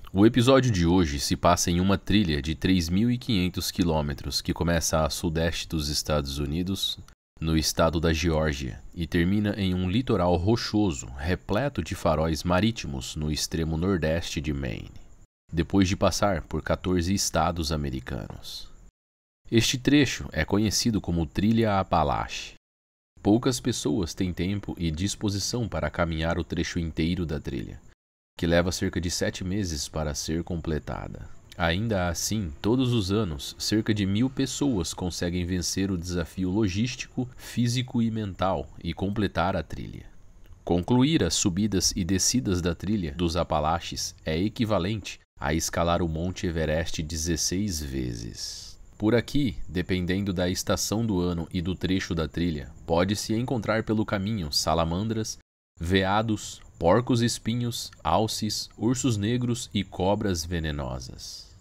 O episódio de hoje se passa em uma trilha de 3.500 quilômetros que começa a sudeste dos Estados Unidos, no estado da Geórgia, e termina em um litoral rochoso repleto de faróis marítimos no extremo nordeste de Maine, depois de passar por 14 estados americanos. Este trecho é conhecido como Trilha Apalache. Poucas pessoas têm tempo e disposição para caminhar o trecho inteiro da trilha, que leva cerca de 7 meses para ser completada. Ainda assim, todos os anos, cerca de 1.000 pessoas conseguem vencer o desafio logístico, físico e mental e completar a trilha. Concluir as subidas e descidas da trilha dos Apalaches é equivalente a escalar o Monte Everest 16 vezes. Por aqui, dependendo da estação do ano e do trecho da trilha, pode-se encontrar pelo caminho salamandras, veados, porcos-espinhos, alces, ursos negros e cobras venenosas.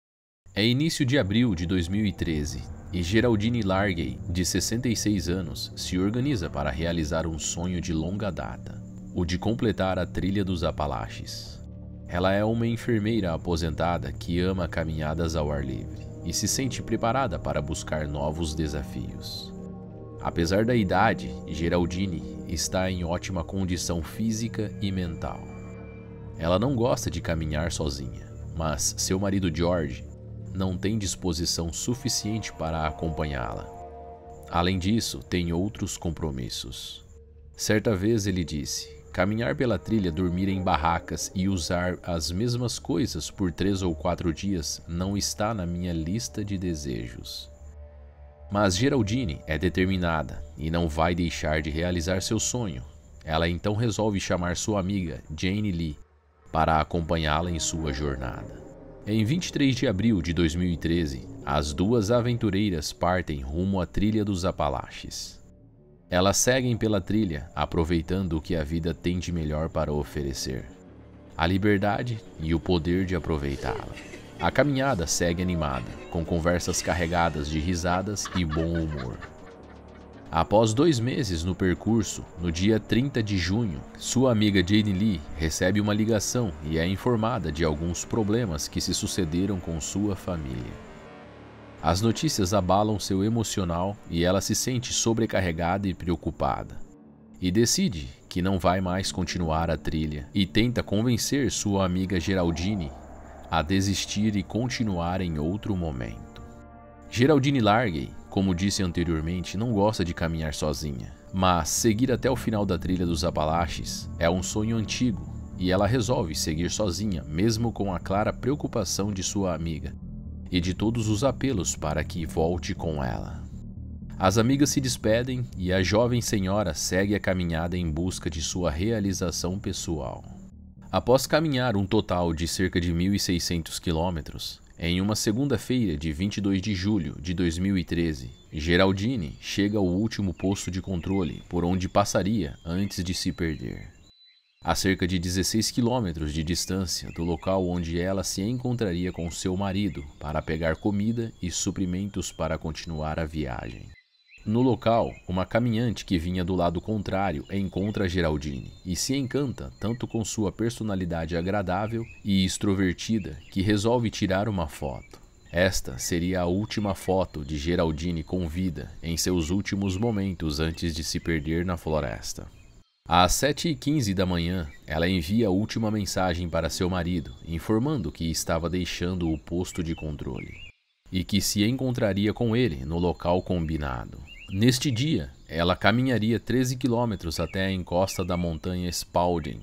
É início de abril de 2013 e Geraldine Largey, de 66 anos, se organiza para realizar um sonho de longa data, o de completar a trilha dos Apalaches. Ela é uma enfermeira aposentada que ama caminhadas ao ar livre e se sente preparada para buscar novos desafios. Apesar da idade, Geraldine está em ótima condição física e mental. Ela não gosta de caminhar sozinha, mas seu marido George não tem disposição suficiente para acompanhá-la. Além disso, tem outros compromissos. Certa vez ele disse: caminhar pela trilha, dormir em barracas e usar as mesmas coisas por 3 ou 4 dias não está na minha lista de desejos. Mas Geraldine é determinada e não vai deixar de realizar seu sonho. Ela então resolve chamar sua amiga Jane Lee para acompanhá-la em sua jornada. Em 23 de abril de 2013, as duas aventureiras partem rumo à trilha dos Apalaches. Elas seguem pela trilha, aproveitando o que a vida tem de melhor para oferecer: a liberdade e o poder de aproveitá-la. A caminhada segue animada, com conversas carregadas de risadas e bom humor. Após 2 meses no percurso, no dia 30 de junho, sua amiga Jane Lee recebe uma ligação e é informada de alguns problemas que se sucederam com sua família. As notícias abalam seu emocional e ela se sente sobrecarregada e preocupada. E decide que não vai mais continuar a trilha e tenta convencer sua amiga Geraldine a desistir e continuar em outro momento. Geraldine Largey, como disse anteriormente, não gosta de caminhar sozinha, mas seguir até o final da trilha dos Apalaches é um sonho antigo e ela resolve seguir sozinha, mesmo com a clara preocupação de sua amiga e de todos os apelos para que volte com ela. As amigas se despedem e a jovem senhora segue a caminhada em busca de sua realização pessoal. Após caminhar um total de cerca de 1.600 quilômetros, em uma segunda-feira de 22 de julho de 2013, Geraldine chega ao último posto de controle por onde passaria antes de se perder. A cerca de 16 quilômetros de distância do local onde ela se encontraria com seu marido para pegar comida e suprimentos para continuar a viagem. No local, uma caminhante que vinha do lado contrário encontra Geraldine e se encanta tanto com sua personalidade agradável e extrovertida que resolve tirar uma foto. Esta seria a última foto de Geraldine com vida em seus últimos momentos antes de se perder na floresta. Às 7h15 da manhã, ela envia a última mensagem para seu marido, informando que estava deixando o posto de controle e que se encontraria com ele no local combinado. Neste dia, ela caminharia 13 quilômetros até a encosta da montanha Spalding.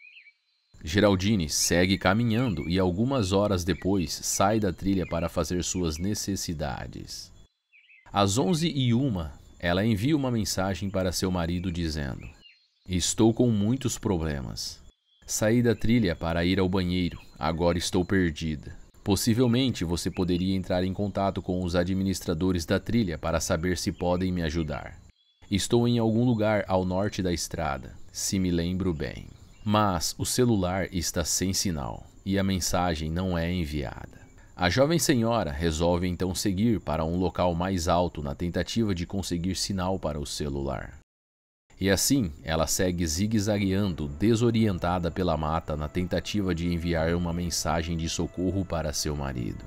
Geraldine segue caminhando e algumas horas depois sai da trilha para fazer suas necessidades. Às 11h01, ela envia uma mensagem para seu marido dizendo: estou com muitos problemas. Saí da trilha para ir ao banheiro, agora estou perdida. Possivelmente você poderia entrar em contato com os administradores da trilha para saber se podem me ajudar. Estou em algum lugar ao norte da estrada, se me lembro bem. Mas o celular está sem sinal e a mensagem não é enviada. A jovem senhora resolve então seguir para um local mais alto na tentativa de conseguir sinal para o celular. E assim, ela segue zigue-zagueando, desorientada pela mata na tentativa de enviar uma mensagem de socorro para seu marido.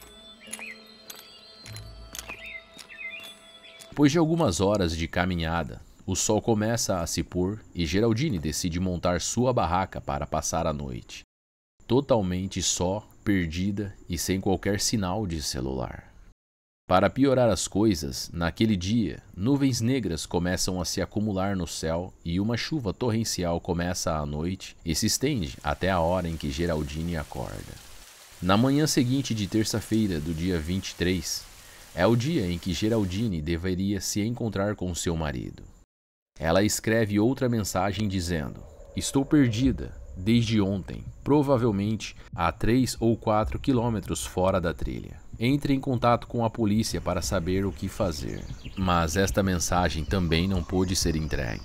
Depois de algumas horas de caminhada, o sol começa a se pôr e Geraldine decide montar sua barraca para passar a noite, totalmente só, perdida e sem qualquer sinal de celular. Para piorar as coisas, naquele dia, nuvens negras começam a se acumular no céu e uma chuva torrencial começa à noite e se estende até a hora em que Geraldine acorda. Na manhã seguinte de terça-feira do dia 23, é o dia em que Geraldine deveria se encontrar com seu marido. Ela escreve outra mensagem dizendo: "Estou perdida desde ontem, provavelmente a 3 ou 4 quilômetros fora da trilha. Entre em contato com a polícia para saber o que fazer." Mas esta mensagem também não pôde ser entregue.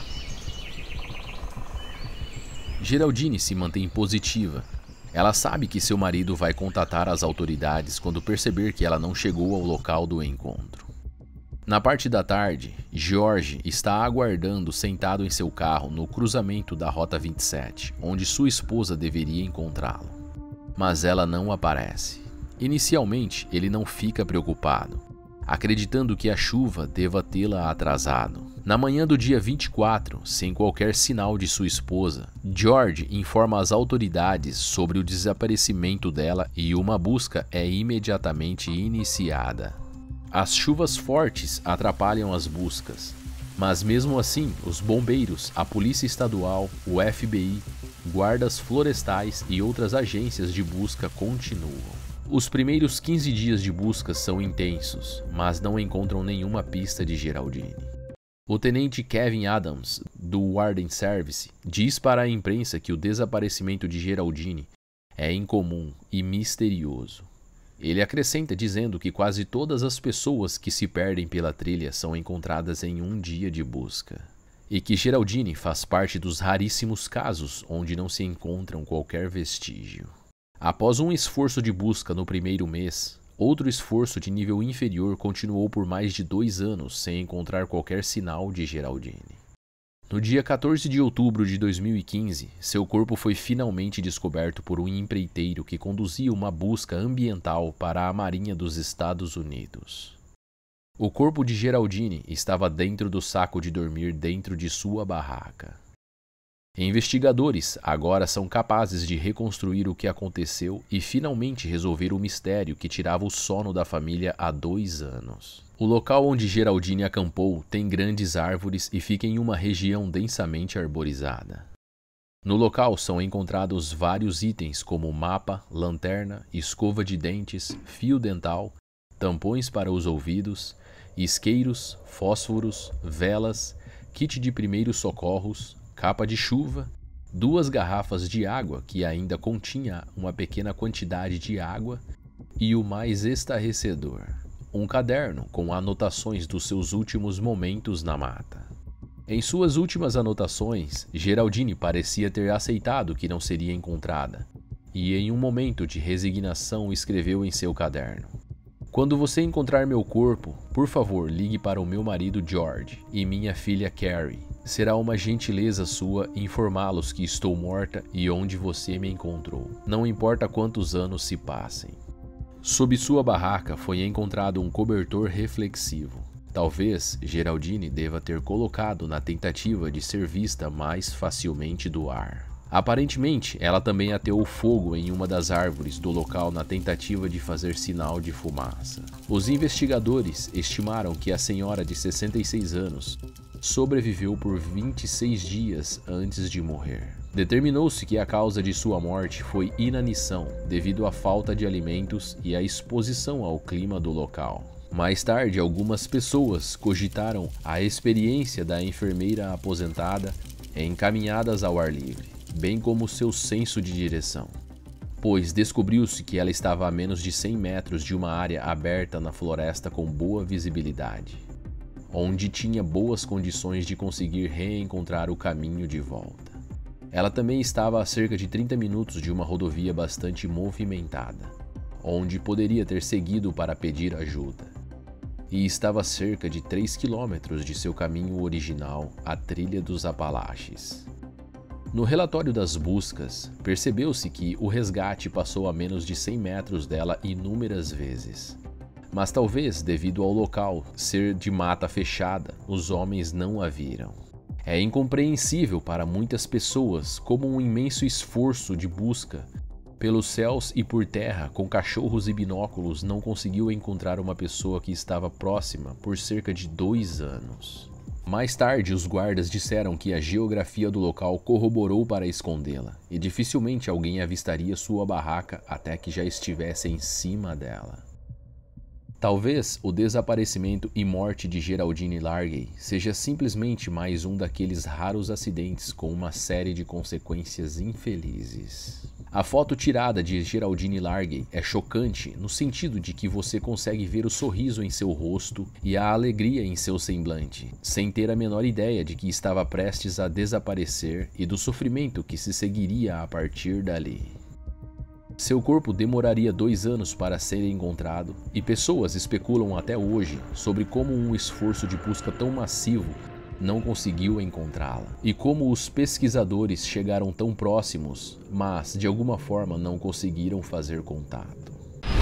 Geraldine se mantém positiva. Ela sabe que seu marido vai contatar as autoridades quando perceber que ela não chegou ao local do encontro. Na parte da tarde, George está aguardando sentado em seu carro no cruzamento da Rota 27, onde sua esposa deveria encontrá-lo. Mas ela não aparece. Inicialmente, ele não fica preocupado, acreditando que a chuva deva tê-la atrasado. Na manhã do dia 24, sem qualquer sinal de sua esposa, George informa as autoridades sobre o desaparecimento dela e uma busca é imediatamente iniciada. As chuvas fortes atrapalham as buscas, mas mesmo assim, os bombeiros, a Polícia Estadual, o FBI, guardas florestais e outras agências de busca continuam. Os primeiros 15 dias de busca são intensos, mas não encontram nenhuma pista de Geraldine. O tenente Kevin Adams, do Warden Service, diz para a imprensa que o desaparecimento de Geraldine é incomum e misterioso. Ele acrescenta dizendo que quase todas as pessoas que se perdem pela trilha são encontradas em um dia de busca, e que Geraldine faz parte dos raríssimos casos onde não se encontram qualquer vestígio. Após um esforço de busca no primeiro mês, outro esforço de nível inferior continuou por mais de 2 anos sem encontrar qualquer sinal de Geraldine. No dia 14 de outubro de 2015, seu corpo foi finalmente descoberto por um empreiteiro que conduzia uma busca ambiental para a Marinha dos Estados Unidos. O corpo de Geraldine estava dentro do saco de dormir dentro de sua barraca. Investigadores agora são capazes de reconstruir o que aconteceu e finalmente resolver o mistério que tirava o sono da família há 2 anos. O local onde Geraldine acampou tem grandes árvores e fica em uma região densamente arborizada. No local são encontrados vários itens como mapa, lanterna, escova de dentes, fio dental, tampões para os ouvidos, isqueiros, fósforos, velas, kit de primeiros socorros, capa de chuva, 2 garrafas de água que ainda continha uma pequena quantidade de água e o mais estarrecedor, um caderno com anotações dos seus últimos momentos na mata. Em suas últimas anotações, Geraldine parecia ter aceitado que não seria encontrada, e em um momento de resignação escreveu em seu caderno: "Quando você encontrar meu corpo, por favor ligue para o meu marido George e minha filha Carrie. Será uma gentileza sua informá-los que estou morta e onde você me encontrou. Não importa quantos anos se passem." Sob sua barraca foi encontrado um cobertor reflexivo. Talvez Geraldine deva ter colocado na tentativa de ser vista mais facilmente do ar. Aparentemente, ela também ateou fogo em uma das árvores do local na tentativa de fazer sinal de fumaça. Os investigadores estimaram que a senhora de 66 anos sobreviveu por 26 dias antes de morrer. Determinou-se que a causa de sua morte foi inanição, devido à falta de alimentos e à exposição ao clima do local. Mais tarde, algumas pessoas cogitaram a experiência da enfermeira aposentada encaminhadas ao ar livre, bem como seu senso de direção, pois descobriu-se que ela estava a menos de 100 metros de uma área aberta na floresta com boa visibilidade, onde tinha boas condições de conseguir reencontrar o caminho de volta. Ela também estava a cerca de 30 minutos de uma rodovia bastante movimentada, onde poderia ter seguido para pedir ajuda. e estava a cerca de 3 quilômetros de seu caminho original, a Trilha dos Apalaches. No relatório das buscas, percebeu-se que o resgate passou a menos de 100 metros dela inúmeras vezes. Mas talvez, devido ao local ser de mata fechada, os homens não a viram. É incompreensível para muitas pessoas como um imenso esforço de busca pelos céus e por terra com cachorros e binóculos não conseguiu encontrar uma pessoa que estava próxima por cerca de 2 anos. Mais tarde, os guardas disseram que a geografia do local corroborou para escondê-la, e dificilmente alguém avistaria sua barraca até que já estivesse em cima dela. Talvez o desaparecimento e morte de Geraldine Largey seja simplesmente mais um daqueles raros acidentes com uma série de consequências infelizes. A foto tirada de Geraldine Largey é chocante no sentido de que você consegue ver o sorriso em seu rosto e a alegria em seu semblante, sem ter a menor ideia de que estava prestes a desaparecer e do sofrimento que se seguiria a partir dali. Seu corpo demoraria 2 anos para ser encontrado, e pessoas especulam até hoje sobre como um esforço de busca tão massivo não conseguiu encontrá-la, e como os pesquisadores chegaram tão próximos, mas de alguma forma não conseguiram fazer contato.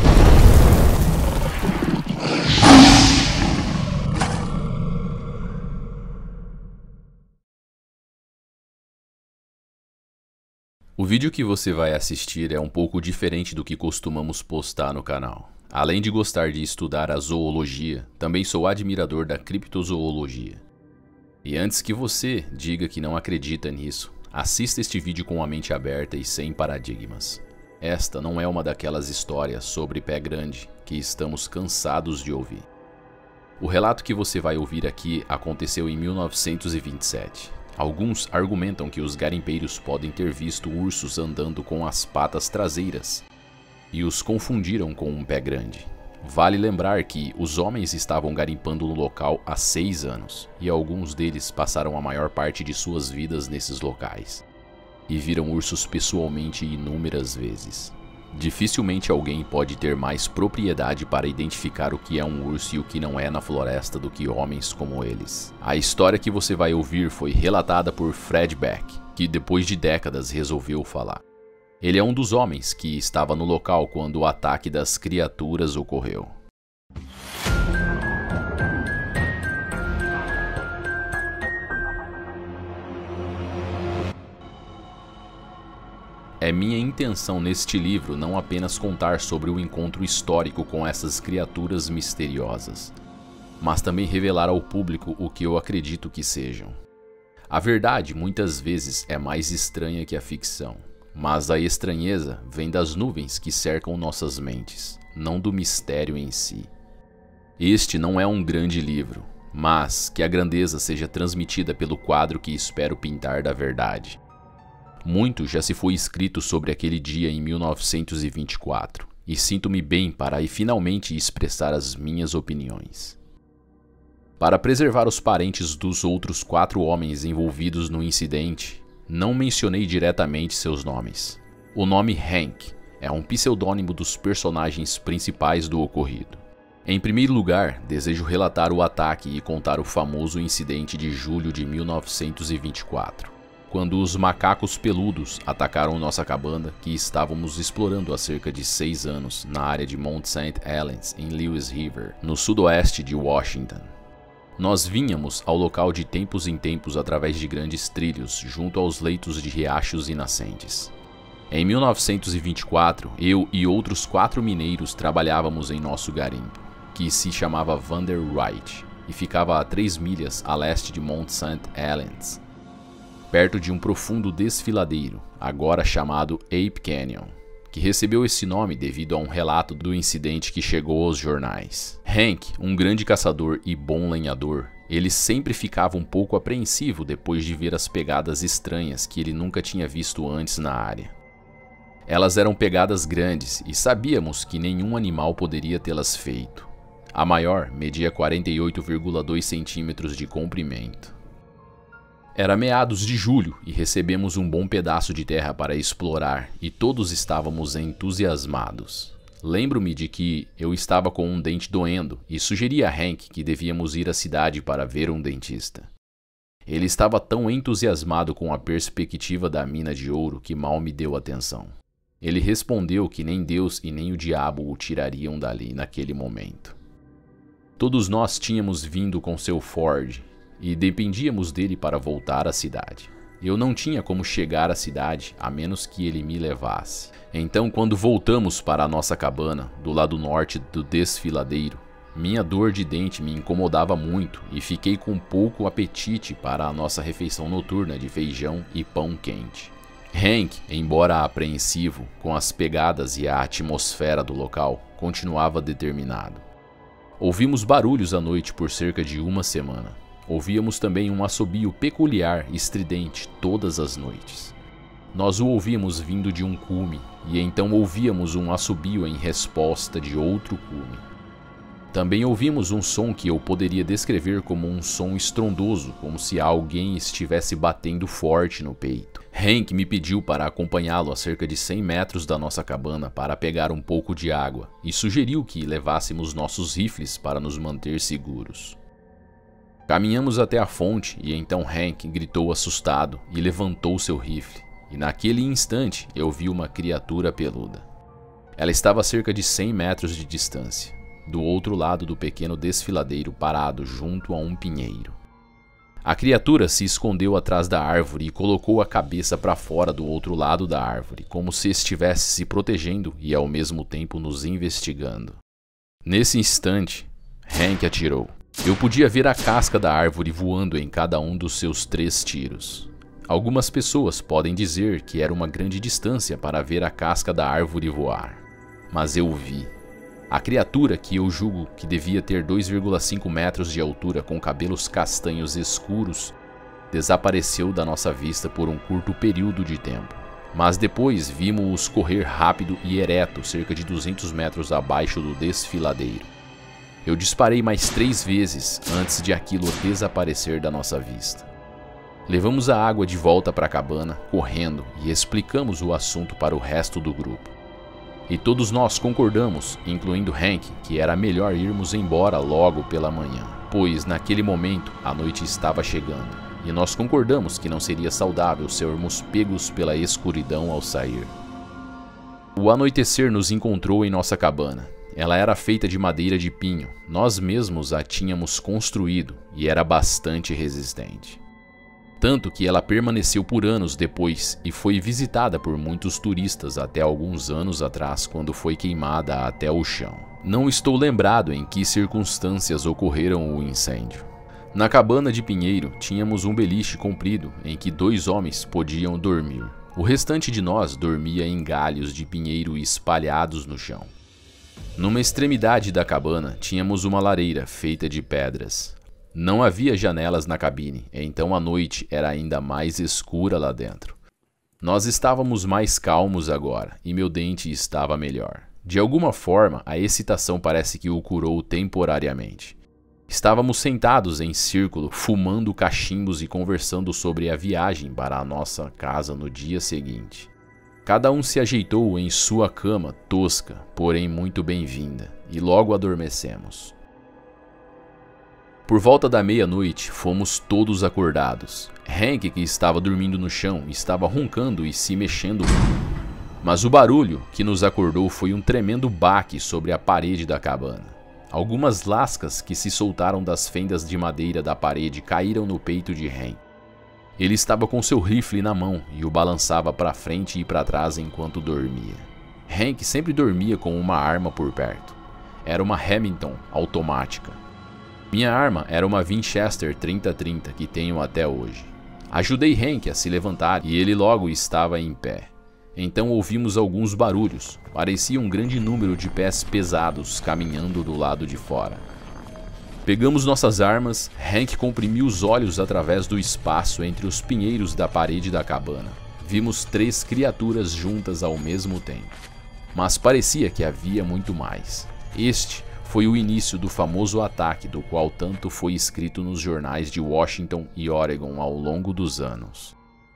O vídeo que você vai assistir é um pouco diferente do que costumamos postar no canal. Além de gostar de estudar a zoologia, também sou admirador da criptozoologia. E antes que você diga que não acredita nisso, assista este vídeo com a mente aberta e sem paradigmas. Esta não é uma daquelas histórias sobre pé grande que estamos cansados de ouvir. O relato que você vai ouvir aqui aconteceu em 1927. Alguns argumentam que os garimpeiros podem ter visto ursos andando com as patas traseiras e os confundiram com um pé grande. Vale lembrar que os homens estavam garimpando no local há 6 anos, e alguns deles passaram a maior parte de suas vidas nesses locais, e viram ursos pessoalmente inúmeras vezes. Dificilmente alguém pode ter mais propriedade para identificar o que é um urso e o que não é na floresta do que homens como eles. A história que você vai ouvir foi relatada por Fred Beck, que depois de décadas resolveu falar. Ele é um dos homens que estava no local quando o ataque das criaturas ocorreu. É minha intenção neste livro não apenas contar sobre o encontro histórico com essas criaturas misteriosas, mas também revelar ao público o que eu acredito que sejam. A verdade muitas vezes é mais estranha que a ficção, mas a estranheza vem das nuvens que cercam nossas mentes, não do mistério em si. Este não é um grande livro, mas que a grandeza seja transmitida pelo quadro que espero pintar da verdade. Muito já se foi escrito sobre aquele dia em 1924, e sinto-me bem para aí finalmente expressar as minhas opiniões. Para preservar os parentes dos outros 4 homens envolvidos no incidente, não mencionei diretamente seus nomes. O nome Hank é um pseudônimo dos personagens principais do ocorrido. Em primeiro lugar, desejo relatar o ataque e contar o famoso incidente de julho de 1924. Quando os macacos peludos atacaram nossa cabana que estávamos explorando há cerca de 6 anos na área de Mount St. Helens, em Lewis River, no sudoeste de Washington. Nós vínhamos ao local de tempos em tempos através de grandes trilhos junto aos leitos de riachos e nascentes. Em 1924, eu e outros 4 mineiros trabalhávamos em nosso garimpo, que se chamava Vander Wright, e ficava a 3 milhas a leste de Mount St. Helens, perto de um profundo desfiladeiro, agora chamado Ape Canyon, que recebeu esse nome devido a um relato do incidente que chegou aos jornais. Hank, um grande caçador e bom lenhador, ele sempre ficava um pouco apreensivo depois de ver as pegadas estranhas que ele nunca tinha visto antes na área. Elas eram pegadas grandes e sabíamos que nenhum animal poderia tê-las feito. A maior media 48,2 centímetros de comprimento. Era meados de julho e recebemos um bom pedaço de terra para explorar e todos estávamos entusiasmados. Lembro-me de que eu estava com um dente doendo e sugeri a Hank que devíamos ir à cidade para ver um dentista. Ele estava tão entusiasmado com a perspectiva da mina de ouro que mal me deu atenção. Ele respondeu que nem Deus e nem o diabo o tirariam dali naquele momento. Todos nós tínhamos vindo com seu Ford e dependíamos dele para voltar à cidade. Eu não tinha como chegar à cidade a menos que ele me levasse. Então, quando voltamos para a nossa cabana, do lado norte do desfiladeiro, minha dor de dente me incomodava muito e fiquei com pouco apetite para a nossa refeição noturna de feijão e pão quente. Hank, embora apreensivo com as pegadas e a atmosfera do local, continuava determinado. Ouvimos barulhos à noite por cerca de uma semana. Ouvíamos também um assobio peculiar e estridente todas as noites. Nós o ouvíamos vindo de um cume, e então ouvíamos um assobio em resposta de outro cume. Também ouvimos um som que eu poderia descrever como um som estrondoso, como se alguém estivesse batendo forte no peito. Hank me pediu para acompanhá-lo a cerca de 100 metros da nossa cabana para pegar um pouco de água, e sugeriu que levássemos nossos rifles para nos manter seguros. Caminhamos até a fonte e então Hank gritou assustado e levantou seu rifle, e naquele instante eu vi uma criatura peluda. Ela estava a cerca de 100 metros de distância, do outro lado do pequeno desfiladeiro parado junto a um pinheiro. A criatura se escondeu atrás da árvore e colocou a cabeça para fora do outro lado da árvore, como se estivesse se protegendo e ao mesmo tempo nos investigando. Nesse instante, Hank atirou. Eu podia ver a casca da árvore voando em cada um dos seus 3 tiros. Algumas pessoas podem dizer que era uma grande distância para ver a casca da árvore voar. Mas eu vi. A criatura, que eu julgo que devia ter 2,5 metros de altura com cabelos castanhos escuros, desapareceu da nossa vista por um curto período de tempo. Mas depois vimos-os correr rápido e ereto cerca de 200 metros abaixo do desfiladeiro. Eu disparei mais 3 vezes antes de aquilo desaparecer da nossa vista. Levamos a água de volta para a cabana, correndo, e explicamos o assunto para o resto do grupo. E todos nós concordamos, incluindo Hank, que era melhor irmos embora logo pela manhã, pois naquele momento a noite estava chegando, e nós concordamos que não seria saudável sermos pegos pela escuridão ao sair. O anoitecer nos encontrou em nossa cabana. Ela era feita de madeira de pinho, nós mesmos a tínhamos construído e era bastante resistente. Tanto que ela permaneceu por anos depois e foi visitada por muitos turistas até alguns anos atrás, quando foi queimada até o chão. Não estou lembrado em que circunstâncias ocorreram o incêndio. Na cabana de pinheiro tínhamos um beliche comprido em que 2 homens podiam dormir. O restante de nós dormia em galhos de pinheiro espalhados no chão. Numa extremidade da cabana tínhamos uma lareira feita de pedras. Não havia janelas na cabine, então a noite era ainda mais escura lá dentro. Nós estávamos mais calmos agora, e meu dente estava melhor. De alguma forma, a excitação parece que o curou temporariamente. Estávamos sentados em círculo, fumando cachimbos e conversando sobre a viagem para a nossa casa no dia seguinte. Cada um se ajeitou em sua cama tosca, porém muito bem-vinda, e logo adormecemos. Por volta da meia-noite, fomos todos acordados. Hank, que estava dormindo no chão, estava roncando e se mexendo muito. Mas o barulho que nos acordou foi um tremendo baque sobre a parede da cabana. Algumas lascas que se soltaram das fendas de madeira da parede caíram no peito de Hank. Ele estava com seu rifle na mão e o balançava para frente e para trás enquanto dormia. Hank sempre dormia com uma arma por perto. Era uma Remington automática. Minha arma era uma Winchester 30-30 que tenho até hoje. Ajudei Hank a se levantar e ele logo estava em pé. Então ouvimos alguns barulhos. Parecia um grande número de pés pesados caminhando do lado de fora. Pegamos nossas armas, Hank comprimiu os olhos através do espaço entre os pinheiros da parede da cabana. Vimos 3 criaturas juntas ao mesmo tempo. Mas parecia que havia muito mais. Este foi o início do famoso ataque do qual tanto foi escrito nos jornais de Washington e Oregon ao longo dos anos.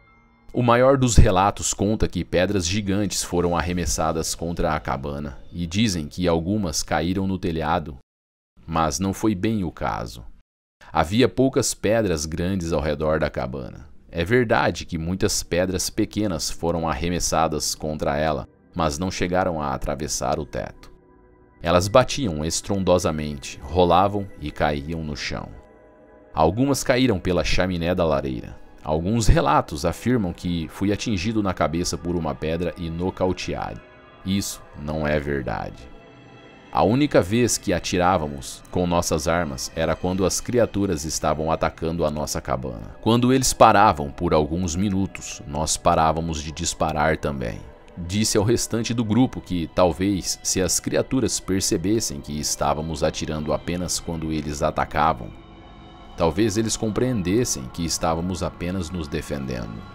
O maior dos relatos conta que pedras gigantes foram arremessadas contra a cabana e dizem que algumas caíram no telhado, mas não foi bem o caso. Havia poucas pedras grandes ao redor da cabana. É verdade que muitas pedras pequenas foram arremessadas contra ela, mas não chegaram a atravessar o teto. Elas batiam estrondosamente, rolavam e caíam no chão. Algumas caíram pela chaminé da lareira. Alguns relatos afirmam que fui atingido na cabeça por uma pedra e nocauteado. Isso não é verdade. A única vez que atirávamos com nossas armas era quando as criaturas estavam atacando a nossa cabana. Quando eles paravam por alguns minutos, nós parávamos de disparar também. Disse ao restante do grupo que, talvez, se as criaturas percebessem que estávamos atirando apenas quando eles atacavam, talvez eles compreendessem que estávamos apenas nos defendendo.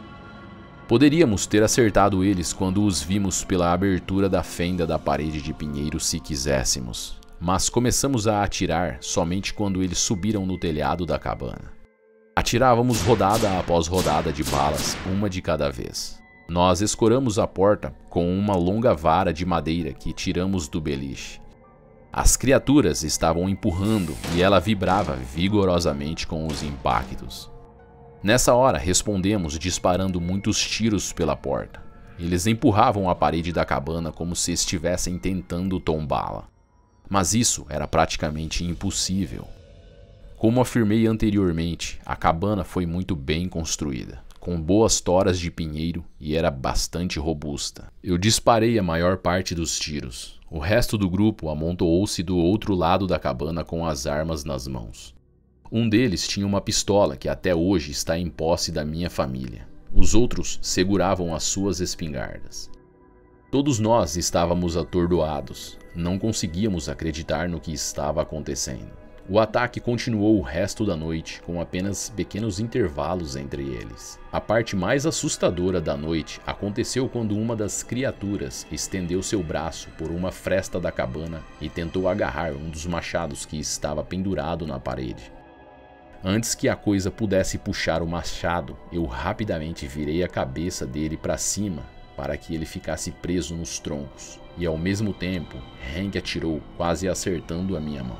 Poderíamos ter acertado eles quando os vimos pela abertura da fenda da parede de pinheiro se quiséssemos, mas começamos a atirar somente quando eles subiram no telhado da cabana. Atirávamos rodada após rodada de balas, uma de cada vez. Nós escoramos a porta com uma longa vara de madeira que tiramos do beliche. As criaturas estavam empurrando e ela vibrava vigorosamente com os impactos. Nessa hora, respondemos disparando muitos tiros pela porta. Eles empurravam a parede da cabana como se estivessem tentando tombá-la. Mas isso era praticamente impossível. Como afirmei anteriormente, a cabana foi muito bem construída, com boas toras de pinheiro e era bastante robusta. Eu disparei a maior parte dos tiros. O resto do grupo amontoou-se do outro lado da cabana com as armas nas mãos. Um deles tinha uma pistola que até hoje está em posse da minha família. Os outros seguravam as suas espingardas. Todos nós estávamos atordoados. Não conseguíamos acreditar no que estava acontecendo. O ataque continuou o resto da noite, com apenas pequenos intervalos entre eles. A parte mais assustadora da noite aconteceu quando uma das criaturas estendeu seu braço por uma fresta da cabana e tentou agarrar um dos machados que estava pendurado na parede. Antes que a coisa pudesse puxar o machado, eu rapidamente virei a cabeça dele para cima para que ele ficasse preso nos troncos, e ao mesmo tempo, Hank atirou, quase acertando a minha mão.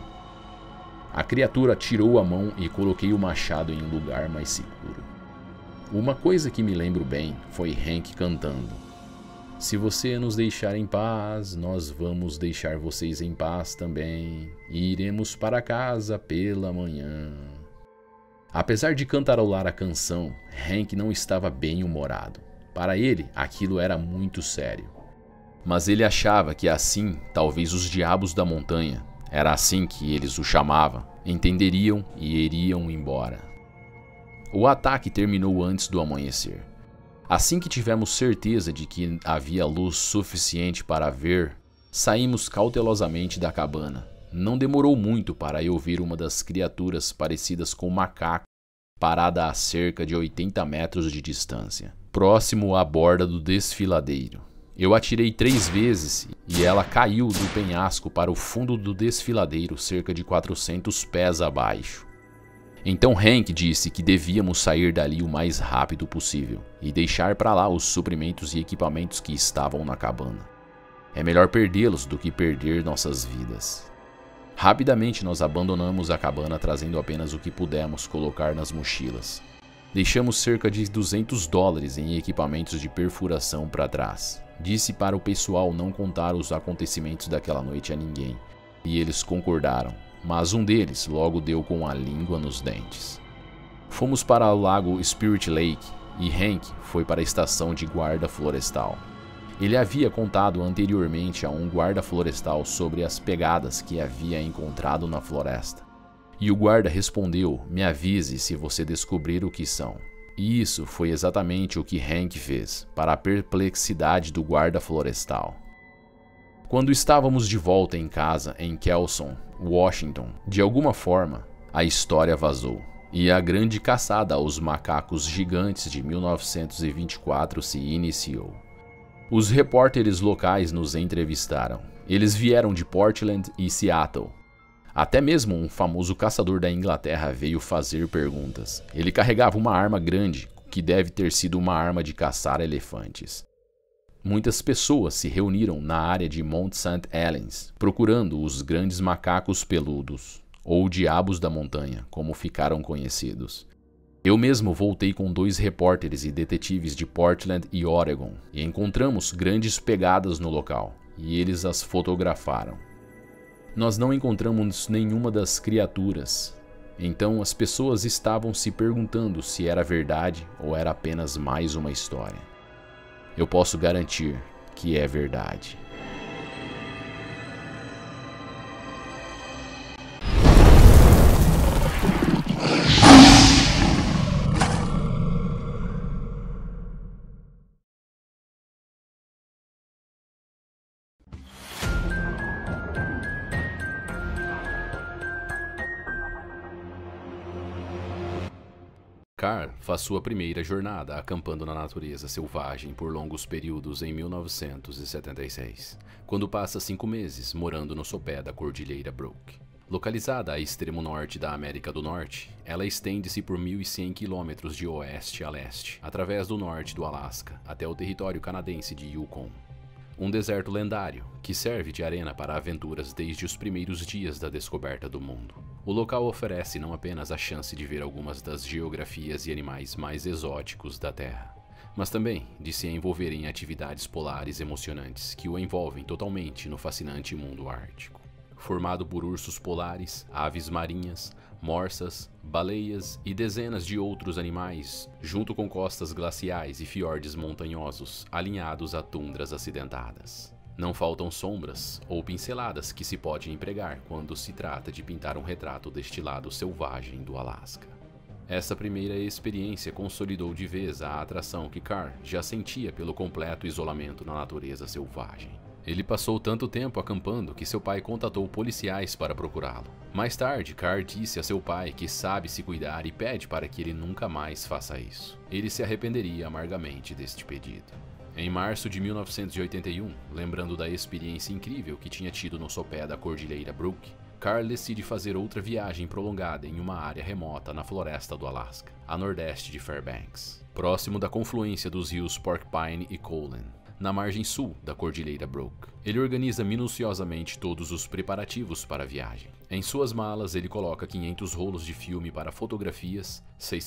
A criatura tirou a mão e coloquei o machado em um lugar mais seguro. Uma coisa que me lembro bem foi Hank cantando: "Se você nos deixar em paz, nós vamos deixar vocês em paz também, e iremos para casa pela manhã." Apesar de cantarolar a canção, Hank não estava bem-humorado. Para ele, aquilo era muito sério. Mas ele achava que assim, talvez os diabos da montanha, era assim que eles o chamavam, entenderiam e iriam embora. O ataque terminou antes do amanhecer. Assim que tivemos certeza de que havia luz suficiente para ver, saímos cautelosamente da cabana. Não demorou muito para eu ver uma das criaturas parecidas com um macaco parada a cerca de 80 metros de distância, próximo à borda do desfiladeiro. Eu atirei 3 vezes e ela caiu do penhasco para o fundo do desfiladeiro, cerca de 400 pés abaixo. Então Hank disse que devíamos sair dali o mais rápido possível e deixar para lá os suprimentos e equipamentos que estavam na cabana. É melhor perdê-los do que perder nossas vidas. Rapidamente nós abandonamos a cabana trazendo apenas o que pudemos colocar nas mochilas. Deixamos cerca de $200 em equipamentos de perfuração para trás. Disse para o pessoal não contar os acontecimentos daquela noite a ninguém, e eles concordaram, mas um deles logo deu com a língua nos dentes. Fomos para o lago Spirit Lake e Hank foi para a estação de guarda florestal. Ele havia contado anteriormente a um guarda florestal sobre as pegadas que havia encontrado na floresta. E o guarda respondeu: "Me avise se você descobrir o que são." E isso foi exatamente o que Hank fez, para a perplexidade do guarda florestal. Quando estávamos de volta em casa em Kelson, Washington, de alguma forma, a história vazou. E a grande caçada aos macacos gigantes de 1924 se iniciou. Os repórteres locais nos entrevistaram. Eles vieram de Portland e Seattle. Até mesmo um famoso caçador da Inglaterra veio fazer perguntas. Ele carregava uma arma grande que deve ter sido uma arma de caçar elefantes. Muitas pessoas se reuniram na área de Mount St. Helens, procurando os grandes macacos peludos, ou diabos da montanha, como ficaram conhecidos. Eu mesmo voltei com 2 repórteres e detetives de Portland e Oregon, e encontramos grandes pegadas no local, e eles as fotografaram. Nós não encontramos nenhuma das criaturas, então as pessoas estavam se perguntando se era verdade ou era apenas mais uma história. Eu posso garantir que é verdade. Carl faz sua primeira jornada acampando na natureza selvagem por longos períodos em 1976, quando passa 5 meses morando no sopé da Cordilheira Brooke. Localizada a extremo norte da América do Norte, ela estende-se por 1.100 quilômetros de oeste a leste, através do norte do Alasca até o território canadense de Yukon. Um deserto lendário, que serve de arena para aventuras desde os primeiros dias da descoberta do mundo. O local oferece não apenas a chance de ver algumas das geografias e animais mais exóticos da Terra, mas também de se envolver em atividades polares emocionantes que o envolvem totalmente no fascinante mundo ártico. Formado por ursos polares, aves marinhas, morsas, baleias e dezenas de outros animais, junto com costas glaciais e fiordes montanhosos alinhados a tundras acidentadas. Não faltam sombras ou pinceladas que se pode empregar quando se trata de pintar um retrato deste lado selvagem do Alasca. Essa primeira experiência consolidou de vez a atração que Carl já sentia pelo completo isolamento na natureza selvagem. Ele passou tanto tempo acampando que seu pai contatou policiais para procurá-lo. Mais tarde, Carl disse a seu pai que sabe se cuidar e pede para que ele nunca mais faça isso. Ele se arrependeria amargamente deste pedido. Em março de 1981, lembrando da experiência incrível que tinha tido no sopé da Cordilheira Brooke, Carl decide fazer outra viagem prolongada em uma área remota na floresta do Alasca, a nordeste de Fairbanks, próximo da confluência dos rios Porcupine e Colin, na margem sul da Cordilheira Brooke. Ele organiza minuciosamente todos os preparativos para a viagem. Em suas malas, ele coloca 500 rolos de filme para fotografias,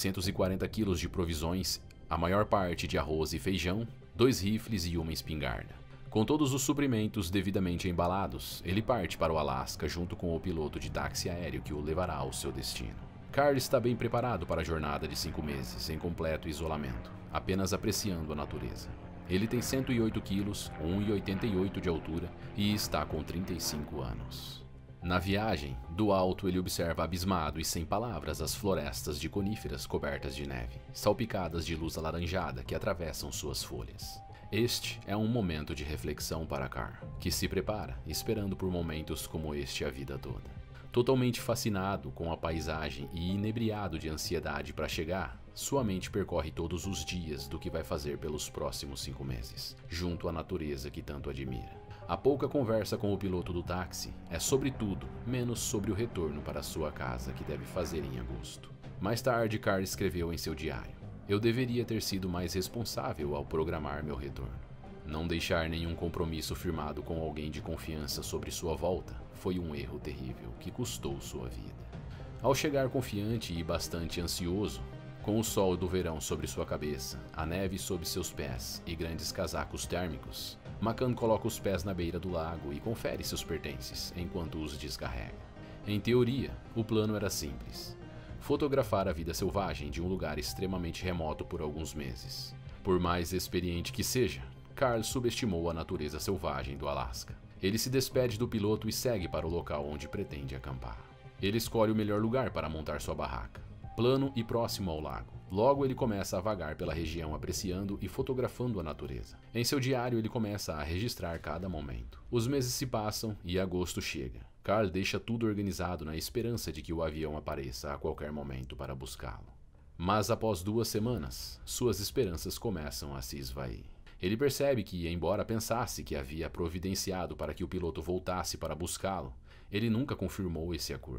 640 quilos de provisões, a maior parte de arroz e feijão, 2 rifles e uma espingarda. Com todos os suprimentos devidamente embalados, ele parte para o Alasca junto com o piloto de táxi aéreo que o levará ao seu destino. Carl está bem preparado para a jornada de 5 meses, em completo isolamento, apenas apreciando a natureza. Ele tem 108 quilos, 1,88 de altura e está com 35 anos. Na viagem, do alto ele observa abismado e sem palavras as florestas de coníferas cobertas de neve, salpicadas de luz alaranjada que atravessam suas folhas. Este é um momento de reflexão para Carl, que se prepara, esperando por momentos como este a vida toda. Totalmente fascinado com a paisagem e inebriado de ansiedade para chegar, sua mente percorre todos os dias do que vai fazer pelos próximos 5 meses, junto à natureza que tanto admira. A pouca conversa com o piloto do táxi é sobre tudo, menos sobre o retorno para sua casa que deve fazer em agosto. Mais tarde, Carl escreveu em seu diário: "Eu deveria ter sido mais responsável ao programar meu retorno. Não deixar nenhum compromisso firmado com alguém de confiança sobre sua volta foi um erro terrível que custou sua vida." Ao chegar confiante e bastante ansioso, com o sol do verão sobre sua cabeça, a neve sob seus pés e grandes casacos térmicos, Macan coloca os pés na beira do lago e confere seus pertences enquanto os descarrega. Em teoria, o plano era simples: fotografar a vida selvagem de um lugar extremamente remoto por alguns meses. Por mais experiente que seja, Carl subestimou a natureza selvagem do Alasca. Ele se despede do piloto e segue para o local onde pretende acampar. Ele escolhe o melhor lugar para montar sua barraca, plano e próximo ao lago. Logo ele começa a vagar pela região apreciando e fotografando a natureza. Em seu diário ele começa a registrar cada momento. Os meses se passam e agosto chega. Carl deixa tudo organizado na esperança de que o avião apareça a qualquer momento para buscá-lo. Mas após 2 semanas, suas esperanças começam a se esvair. Ele percebe que, embora pensasse que havia providenciado para que o piloto voltasse para buscá-lo, ele nunca confirmou esse acordo.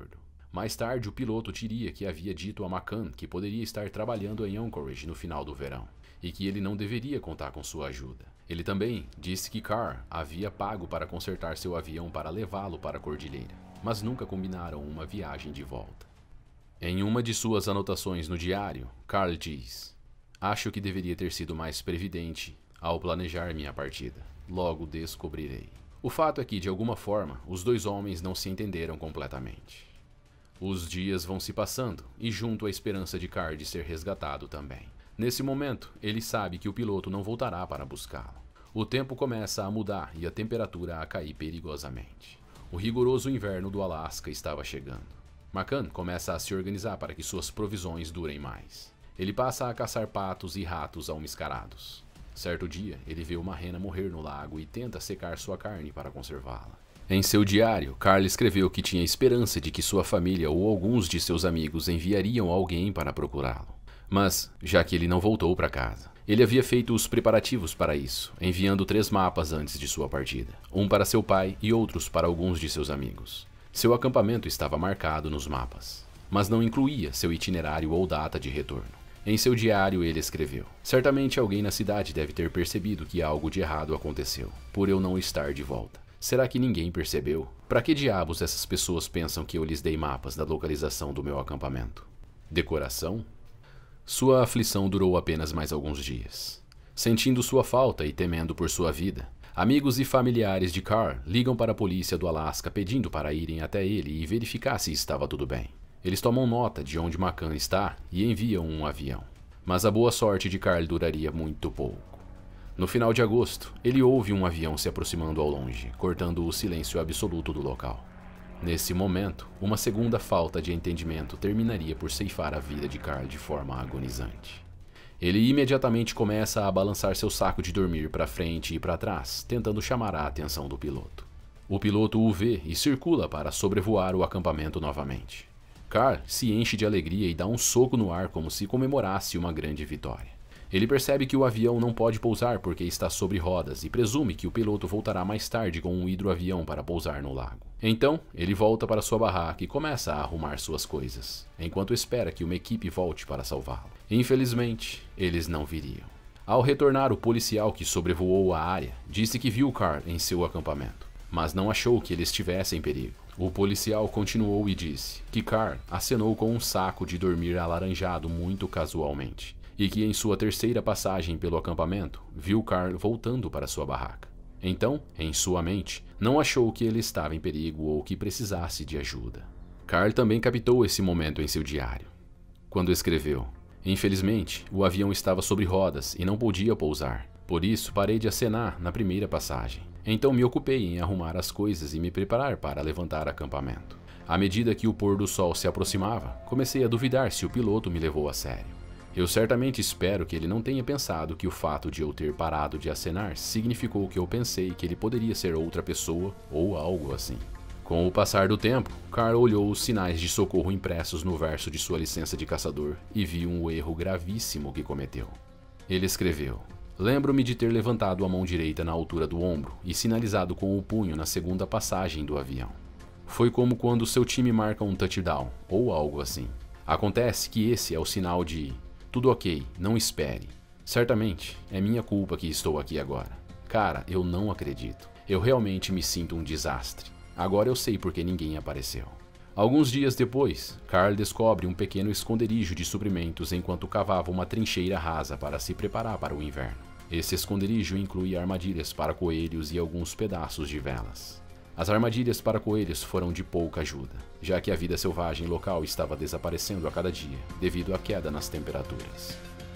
Mais tarde, o piloto diria que havia dito a McCann que poderia estar trabalhando em Anchorage no final do verão, e que ele não deveria contar com sua ajuda. Ele também disse que Carl havia pago para consertar seu avião para levá-lo para a cordilheira, mas nunca combinaram uma viagem de volta. Em uma de suas anotações no diário, Carl diz: "Acho que deveria ter sido mais previdente ao planejar minha partida. Logo descobrirei." O fato é que, de alguma forma, os dois homens não se entenderam completamente. Os dias vão se passando, e junto a esperança de Carl de ser resgatado também. Nesse momento, ele sabe que o piloto não voltará para buscá-lo. O tempo começa a mudar e a temperatura a cair perigosamente. O rigoroso inverno do Alasca estava chegando. McCann começa a se organizar para que suas provisões durem mais. Ele passa a caçar patos e ratos almiscarados. Certo dia, ele vê uma rena morrer no lago e tenta secar sua carne para conservá-la. Em seu diário, Carl escreveu que tinha esperança de que sua família ou alguns de seus amigos enviariam alguém para procurá-lo. Mas, já que ele não voltou para casa, ele havia feito os preparativos para isso, enviando 3 mapas antes de sua partida, um para seu pai e outros para alguns de seus amigos. Seu acampamento estava marcado nos mapas, mas não incluía seu itinerário ou data de retorno. Em seu diário ele escreveu: "Certamente alguém na cidade deve ter percebido que algo de errado aconteceu, por eu não estar de volta. Será que ninguém percebeu? Para que diabos essas pessoas pensam que eu lhes dei mapas da localização do meu acampamento? Decoração?" Sua aflição durou apenas mais alguns dias. Sentindo sua falta e temendo por sua vida, amigos e familiares de Carl ligam para a polícia do Alasca pedindo para irem até ele e verificar se estava tudo bem. Eles tomam nota de onde McCann está e enviam um avião. Mas a boa sorte de Carl duraria muito pouco. No final de agosto, ele ouve um avião se aproximando ao longe, cortando o silêncio absoluto do local. Nesse momento, uma segunda falta de entendimento terminaria por ceifar a vida de Carl de forma agonizante. Ele imediatamente começa a balançar seu saco de dormir para frente e para trás, tentando chamar a atenção do piloto. O piloto o vê e circula para sobrevoar o acampamento novamente. Carl se enche de alegria e dá um soco no ar como se comemorasse uma grande vitória. Ele percebe que o avião não pode pousar porque está sobre rodas e presume que o piloto voltará mais tarde com um hidroavião para pousar no lago. Então, ele volta para sua barraca e começa a arrumar suas coisas, enquanto espera que uma equipe volte para salvá-lo. Infelizmente, eles não viriam. Ao retornar, o policial que sobrevoou a área disse que viu Carl em seu acampamento, mas não achou que ele estivesse em perigo. O policial continuou e disse que Carl acenou com um saco de dormir alaranjado muito casualmente, e que em sua terceira passagem pelo acampamento, viu Carl voltando para sua barraca. Então, em sua mente, não achou que ele estava em perigo ou que precisasse de ajuda. Carl também captou esse momento em seu diário, quando escreveu: "Infelizmente, o avião estava sobre rodas e não podia pousar. Por isso, parei de acenar na primeira passagem. Então me ocupei em arrumar as coisas e me preparar para levantar acampamento. À medida que o pôr do sol se aproximava, comecei a duvidar se o piloto me levou a sério. Eu certamente espero que ele não tenha pensado que o fato de eu ter parado de acenar significou que eu pensei que ele poderia ser outra pessoa ou algo assim." Com o passar do tempo, Carl olhou os sinais de socorro impressos no verso de sua licença de caçador e viu um erro gravíssimo que cometeu. Ele escreveu: "Lembro-me de ter levantado a mão direita na altura do ombro e sinalizado com o punho na segunda passagem do avião. Foi como quando seu time marca um touchdown, ou algo assim. Acontece que esse é o sinal de: tudo ok, não espere. Certamente, é minha culpa que estou aqui agora. Cara, eu não acredito. Eu realmente me sinto um desastre. Agora eu sei porque ninguém apareceu." Alguns dias depois, Carl descobre um pequeno esconderijo de suprimentos enquanto cavava uma trincheira rasa para se preparar para o inverno. Esse esconderijo inclui armadilhas para coelhos e alguns pedaços de velas. As armadilhas para coelhos foram de pouca ajuda, já que a vida selvagem local estava desaparecendo a cada dia, devido à queda nas temperaturas.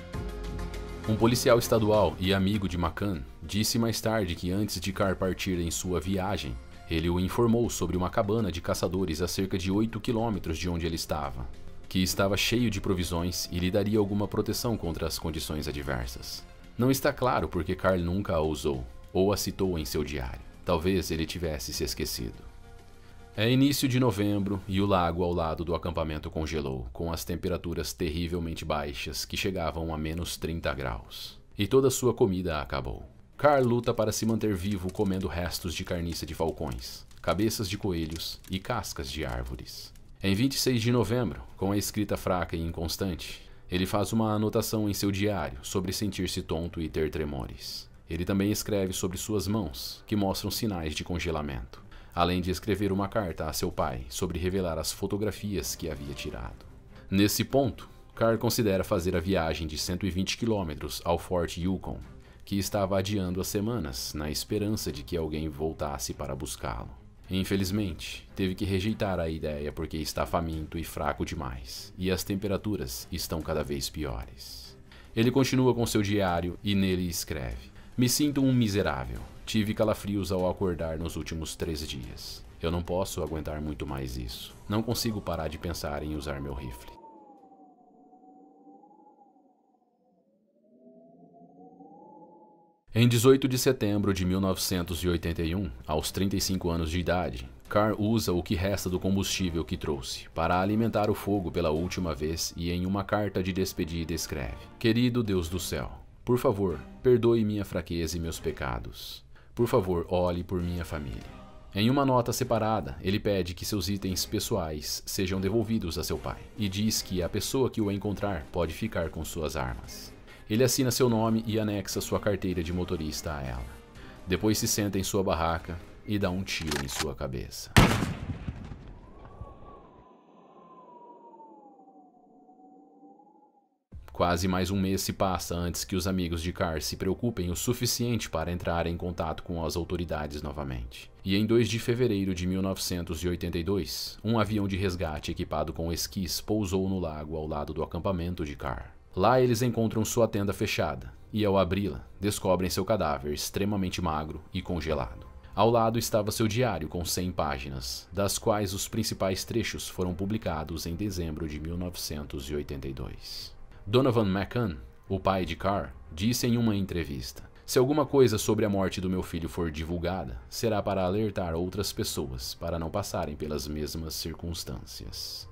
Um policial estadual e amigo de McCann disse mais tarde que antes de Carl partir em sua viagem, ele o informou sobre uma cabana de caçadores a cerca de 8 quilômetros de onde ele estava, que estava cheio de provisões e lhe daria alguma proteção contra as condições adversas. Não está claro porque Carl nunca a usou, ou a citou em seu diário. Talvez ele tivesse se esquecido. É início de novembro e o lago ao lado do acampamento congelou, com as temperaturas terrivelmente baixas que chegavam a menos 30 graus. E toda sua comida acabou. Carl luta para se manter vivo comendo restos de carniça de falcões, cabeças de coelhos e cascas de árvores. Em 26 de novembro, com a escrita fraca e inconstante, ele faz uma anotação em seu diário sobre sentir-se tonto e ter tremores. Ele também escreve sobre suas mãos, que mostram sinais de congelamento, além de escrever uma carta a seu pai sobre revelar as fotografias que havia tirado. Nesse ponto, Carr considera fazer a viagem de 120 km ao Fort Yukon, que estava adiando há semanas na esperança de que alguém voltasse para buscá-lo. Infelizmente, teve que rejeitar a ideia porque está faminto e fraco demais, e as temperaturas estão cada vez piores. Ele continua com seu diário e nele escreve: "Me sinto um miserável. Tive calafrios ao acordar nos últimos 3 dias. Eu não posso aguentar muito mais isso. Não consigo parar de pensar em usar meu rifle." Em 18 de setembro de 1981, aos 35 anos de idade, Carr usa o que resta do combustível que trouxe para alimentar o fogo pela última vez e em uma carta de despedida escreve: "Querido Deus do céu, por favor, perdoe minha fraqueza e meus pecados. Por favor, olhe por minha família." Em uma nota separada, ele pede que seus itens pessoais sejam devolvidos a seu pai e diz que a pessoa que o encontrar pode ficar com suas armas. Ele assina seu nome e anexa sua carteira de motorista a ela. Depois se senta em sua barraca e dá um tiro em sua cabeça. Quase mais um mês se passa antes que os amigos de Carr se preocupem o suficiente para entrar em contato com as autoridades novamente. E em 2 de fevereiro de 1982, um avião de resgate equipado com esquis pousou no lago ao lado do acampamento de Carr. Lá eles encontram sua tenda fechada, e ao abri-la, descobrem seu cadáver extremamente magro e congelado. Ao lado estava seu diário com 100 páginas, das quais os principais trechos foram publicados em dezembro de 1982. Donovan McCann, o pai de Carr, disse em uma entrevista: "Se alguma coisa sobre a morte do meu filho for divulgada, será para alertar outras pessoas para não passarem pelas mesmas circunstâncias."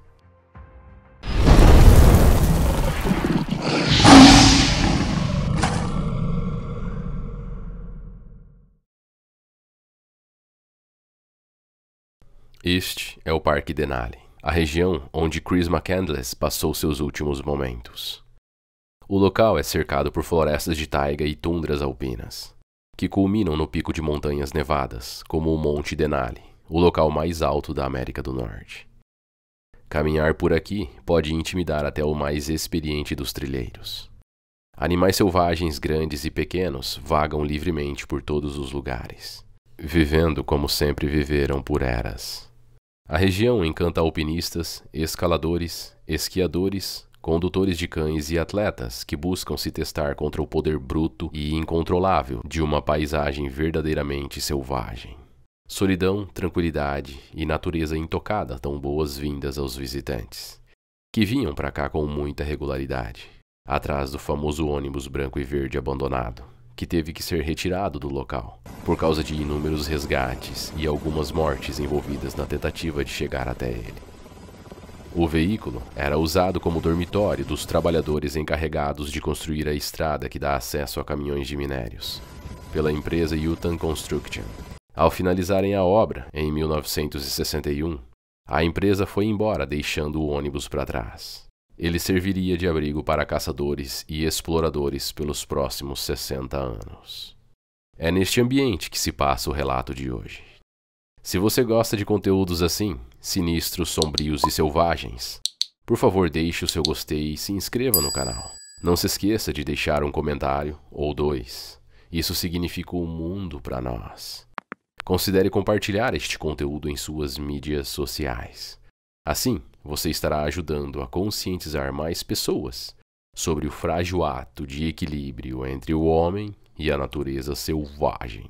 Este é o Parque Denali, a região onde Chris McCandless passou seus últimos momentos. O local é cercado por florestas de taiga e tundras alpinas, que culminam no pico de montanhas nevadas, como o Monte Denali, o local mais alto da América do Norte. Caminhar por aqui pode intimidar até o mais experiente dos trilheiros. Animais selvagens grandes e pequenos vagam livremente por todos os lugares, vivendo como sempre viveram por eras. A região encanta alpinistas, escaladores, esquiadores, condutores de cães e atletas que buscam se testar contra o poder bruto e incontrolável de uma paisagem verdadeiramente selvagem. Solidão, tranquilidade e natureza intocada dão boas-vindas aos visitantes, que vinham para cá com muita regularidade, atrás do famoso ônibus branco e verde abandonado, que teve que ser retirado do local, por causa de inúmeros resgates e algumas mortes envolvidas na tentativa de chegar até ele. O veículo era usado como dormitório dos trabalhadores encarregados de construir a estrada que dá acesso a caminhões de minérios, pela empresa Yutang Construction. Ao finalizarem a obra, em 1961, a empresa foi embora deixando o ônibus para trás. Ele serviria de abrigo para caçadores e exploradores pelos próximos 60 anos. É neste ambiente que se passa o relato de hoje. Se você gosta de conteúdos assim, sinistros, sombrios e selvagens, por favor deixe o seu gostei e se inscreva no canal. Não se esqueça de deixar um comentário ou 2. Isso significa o mundo para nós. Considere compartilhar este conteúdo em suas mídias sociais. Assim, você estará ajudando a conscientizar mais pessoas sobre o frágil ato de equilíbrio entre o homem e a natureza selvagem.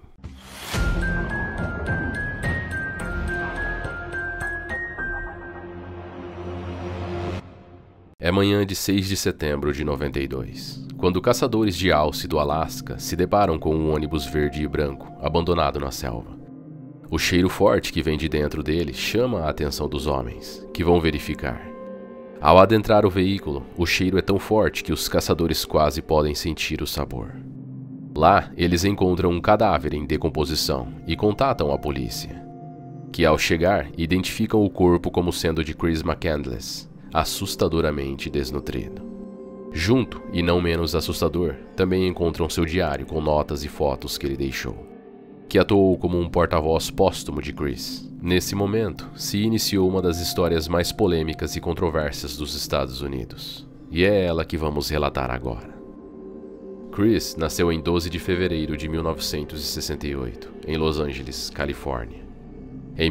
É manhã de 6 de setembro de 92, quando caçadores de alce do Alasca se deparam com um ônibus verde e branco abandonado na selva. O cheiro forte que vem de dentro dele chama a atenção dos homens, que vão verificar. Ao adentrar o veículo, o cheiro é tão forte que os caçadores quase podem sentir o sabor. Lá, eles encontram um cadáver em decomposição e contatam a polícia. que ao chegar identificam o corpo como sendo de Chris McCandless, assustadoramente desnutrido. Junto, e não menos assustador, também encontram seu diário com notas e fotos que ele deixou, que atuou como um porta-voz póstumo de Chris. Nesse momento, se iniciou uma das histórias mais polêmicas e controversas dos Estados Unidos, e é ela que vamos relatar agora. Chris nasceu em 12 de fevereiro de 1968, em Los Angeles, Califórnia. Em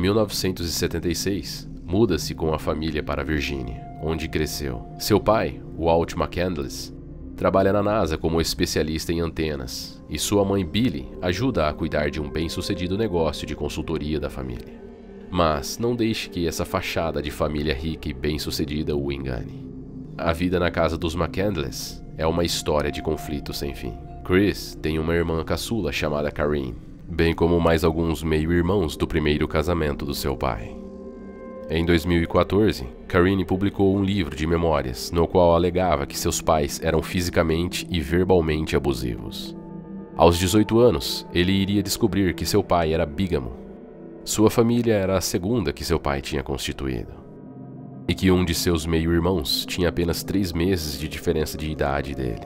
1976, muda-se com a família para Virgínia, onde cresceu. Seu pai, Walt McCandless, trabalha na NASA como especialista em antenas, e sua mãe Billy ajuda a cuidar de um bem-sucedido negócio de consultoria da família. Mas não deixe que essa fachada de família rica e bem-sucedida o engane. A vida na casa dos McCandless é uma história de conflitos sem fim. Chris tem uma irmã caçula chamada Karine, bem como mais alguns meio-irmãos do primeiro casamento do seu pai. Em 2014, Karine publicou um livro de memórias no qual alegava que seus pais eram fisicamente e verbalmente abusivos. Aos 18 anos, ele iria descobrir que seu pai era bígamo. Sua família era a segunda que seu pai tinha constituído, e que um de seus meio-irmãos tinha apenas 3 meses de diferença de idade dele.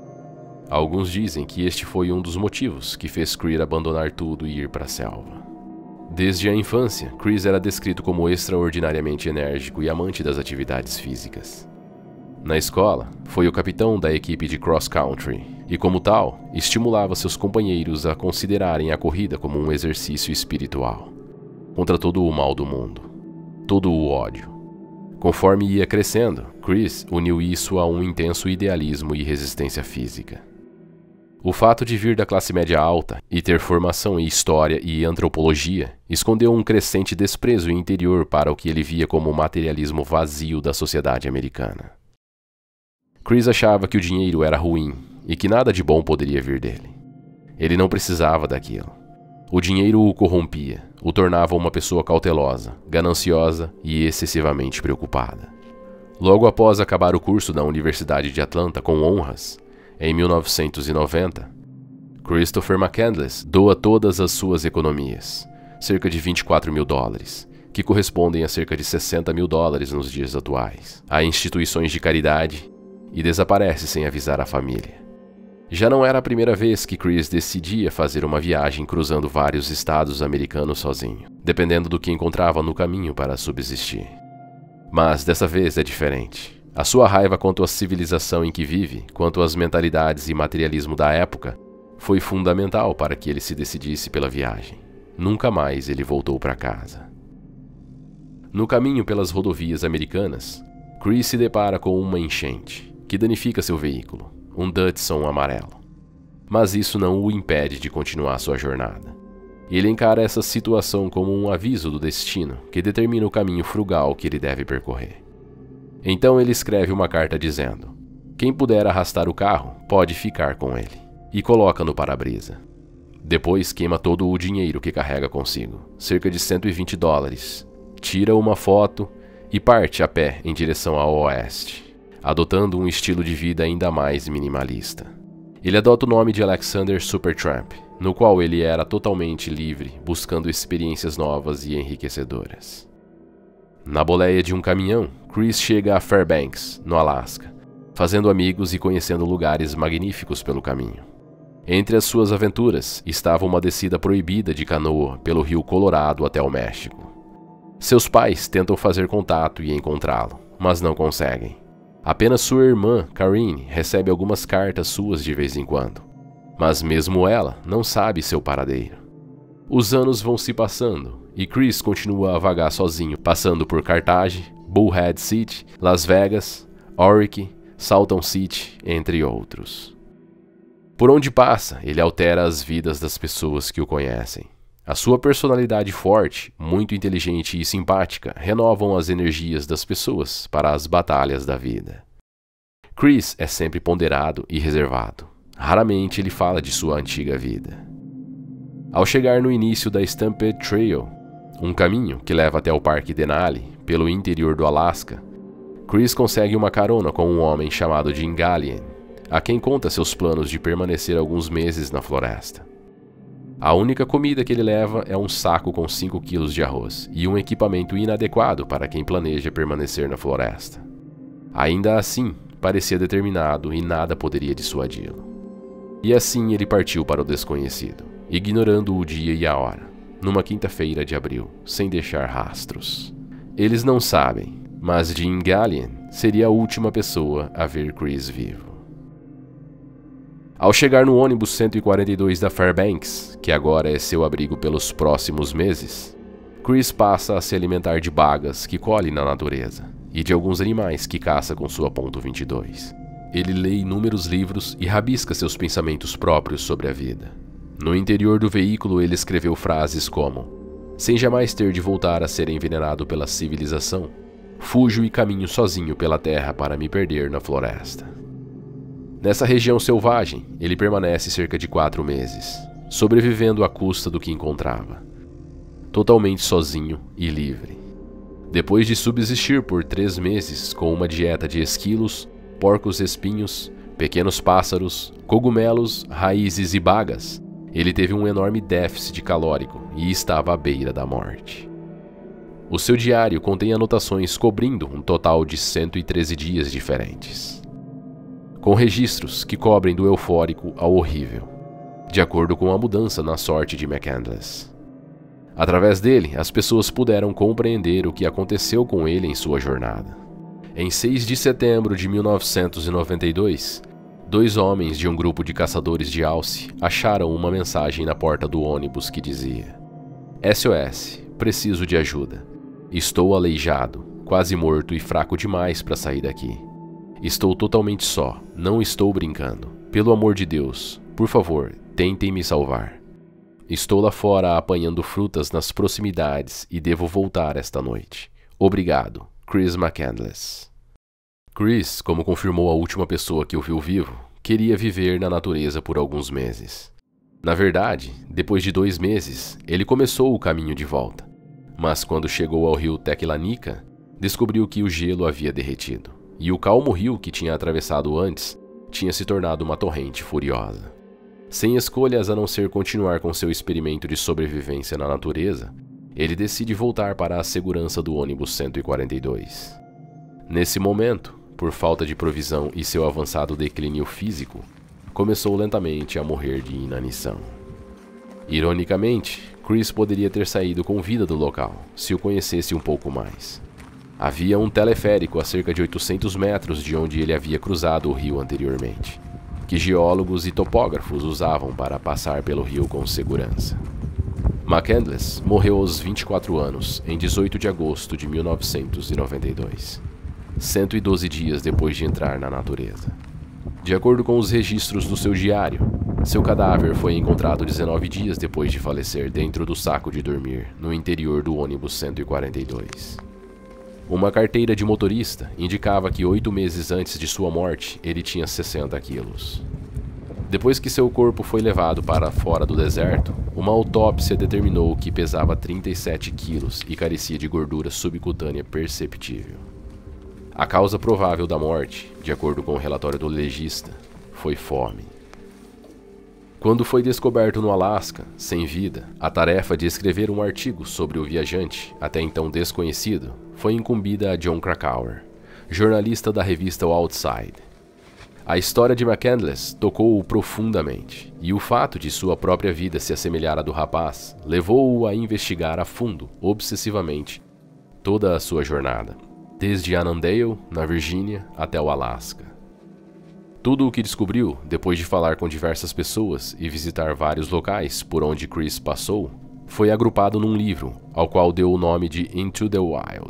Alguns dizem que este foi um dos motivos que fez Chris abandonar tudo e ir para a selva. Desde a infância, Chris era descrito como extraordinariamente enérgico e amante das atividades físicas. Na escola, foi o capitão da equipe de cross-country e, como tal, estimulava seus companheiros a considerarem a corrida como um exercício espiritual, contra todo o mal do mundo, todo o ódio. Conforme ia crescendo, Chris uniu isso a um intenso idealismo e resistência física. O fato de vir da classe média alta e ter formação em história e antropologia escondeu um crescente desprezo interior para o que ele via como o materialismo vazio da sociedade americana. Chris achava que o dinheiro era ruim e que nada de bom poderia vir dele. Ele não precisava daquilo. O dinheiro o corrompia, o tornava uma pessoa cautelosa, gananciosa e excessivamente preocupada. Logo após acabar o curso da Universidade de Atlanta com honras, em 1990, Christopher McCandless doa todas as suas economias, cerca de $24 mil, que correspondem a cerca de $60 mil nos dias atuais, a instituições de caridade e desaparece sem avisar a família. Já não era a primeira vez que Chris decidia fazer uma viagem cruzando vários estados americanos sozinho, dependendo do que encontrava no caminho para subsistir. Mas dessa vez é diferente. A sua raiva quanto à civilização em que vive, quanto às mentalidades e materialismo da época, foi fundamental para que ele se decidisse pela viagem. Nunca mais ele voltou para casa. No caminho pelas rodovias americanas, Chris se depara com uma enchente, que danifica seu veículo, um Datsun amarelo. Mas isso não o impede de continuar sua jornada. Ele encara essa situação como um aviso do destino que determina o caminho frugal que ele deve percorrer. Então ele escreve uma carta dizendo: quem puder arrastar o carro pode ficar com ele, e coloca no para-brisa. Depois queima todo o dinheiro que carrega consigo, cerca de $120, tira uma foto e parte a pé em direção ao oeste, adotando um estilo de vida ainda mais minimalista. Ele adota o nome de Alexander Supertramp, no qual ele era totalmente livre, buscando experiências novas e enriquecedoras. Na boleia de um caminhão, Chris chega a Fairbanks, no Alasca, fazendo amigos e conhecendo lugares magníficos pelo caminho. Entre as suas aventuras estava uma descida proibida de canoa pelo rio Colorado até o México. Seus pais tentam fazer contato e encontrá-lo, mas não conseguem. Apenas sua irmã, Karine, recebe algumas cartas suas de vez em quando, mas mesmo ela não sabe seu paradeiro. Os anos vão se passando e Chris continua a vagar sozinho, passando por Carthage, Bullhead City, Las Vegas, Orique, Salton City, entre outros. Por onde passa, ele altera as vidas das pessoas que o conhecem. A sua personalidade forte, muito inteligente e simpática renovam as energias das pessoas para as batalhas da vida. Chris é sempre ponderado e reservado. Raramente ele fala de sua antiga vida. Ao chegar no início da Stampede Trail, um caminho que leva até o Parque Denali, pelo interior do Alasca, Chris consegue uma carona com um homem chamado Jim Gallien, a quem conta seus planos de permanecer alguns meses na floresta. A única comida que ele leva é um saco com 5 quilos de arroz e um equipamento inadequado para quem planeja permanecer na floresta. Ainda assim, parecia determinado e nada poderia dissuadi-lo. E assim ele partiu para o desconhecido, ignorando o dia e a hora, numa quinta-feira de abril, sem deixar rastros. Eles não sabem, mas Jim Gallien seria a última pessoa a ver Chris vivo. Ao chegar no ônibus 142 da Fairbanks, que agora é seu abrigo pelos próximos meses, Chris passa a se alimentar de bagas que colhe na natureza e de alguns animais que caça com sua .22. Ele lê inúmeros livros e rabisca seus pensamentos próprios sobre a vida. No interior do veículo ele escreveu frases como: sem jamais ter de voltar a ser envenenado pela civilização, fujo e caminho sozinho pela terra para me perder na floresta. Nessa região selvagem, ele permanece cerca de 4 meses, sobrevivendo à custa do que encontrava, totalmente sozinho e livre. Depois de subsistir por 3 meses com uma dieta de esquilos, porcos-espinhos, pequenos pássaros, cogumelos, raízes e bagas, ele teve um enorme déficit calórico e estava à beira da morte. O seu diário contém anotações cobrindo um total de 113 dias diferentes, com registros que cobrem do eufórico ao horrível, de acordo com a mudança na sorte de McCandless. Através dele, as pessoas puderam compreender o que aconteceu com ele em sua jornada. Em 6 de setembro de 1992, 2 homens de um grupo de caçadores de alce acharam uma mensagem na porta do ônibus que dizia: SOS, preciso de ajuda. Estou aleijado, quase morto e fraco demais para sair daqui. Estou totalmente só, não estou brincando. Pelo amor de Deus, por favor, tentem me salvar. Estou lá fora apanhando frutas nas proximidades e devo voltar esta noite. Obrigado, Chris McCandless. Chris, como confirmou a última pessoa que o viu vivo, queria viver na natureza por alguns meses. Na verdade, depois de 2 meses, ele começou o caminho de volta. Mas quando chegou ao rio Teklanika, descobriu que o gelo havia derretido. E o calmo rio que tinha atravessado antes tinha se tornado uma torrente furiosa. Sem escolhas a não ser continuar com seu experimento de sobrevivência na natureza, ele decide voltar para a segurança do ônibus 142. Nesse momento, por falta de provisão e seu avançado declínio físico, começou lentamente a morrer de inanição. Ironicamente, Chris poderia ter saído com vida do local, se o conhecesse um pouco mais. Havia um teleférico a cerca de 800 metros de onde ele havia cruzado o rio anteriormente, que geólogos e topógrafos usavam para passar pelo rio com segurança. McCandless morreu aos 24 anos, em 18 de agosto de 1992, 112 dias depois de entrar na natureza. De acordo com os registros do seu diário, seu cadáver foi encontrado 19 dias depois de falecer dentro do saco de dormir, no interior do ônibus 142. Uma carteira de motorista indicava que 8 meses antes de sua morte, ele tinha 60 quilos. Depois que seu corpo foi levado para fora do deserto, uma autópsia determinou que pesava 37 quilos e carecia de gordura subcutânea perceptível. A causa provável da morte, de acordo com o relatório do legista, foi fome. Quando foi descoberto no Alasca, sem vida, a tarefa de escrever um artigo sobre o viajante, até então desconhecido, foi incumbida a Jon Krakauer, jornalista da revista Outside. A história de McCandless tocou-o profundamente, e o fato de sua própria vida se assemelhar à do rapaz levou-o a investigar a fundo, obsessivamente, toda a sua jornada, desde Annandale, na Virgínia, até o Alasca. Tudo o que descobriu, depois de falar com diversas pessoas e visitar vários locais por onde Chris passou, foi agrupado num livro, ao qual deu o nome de Into the Wild.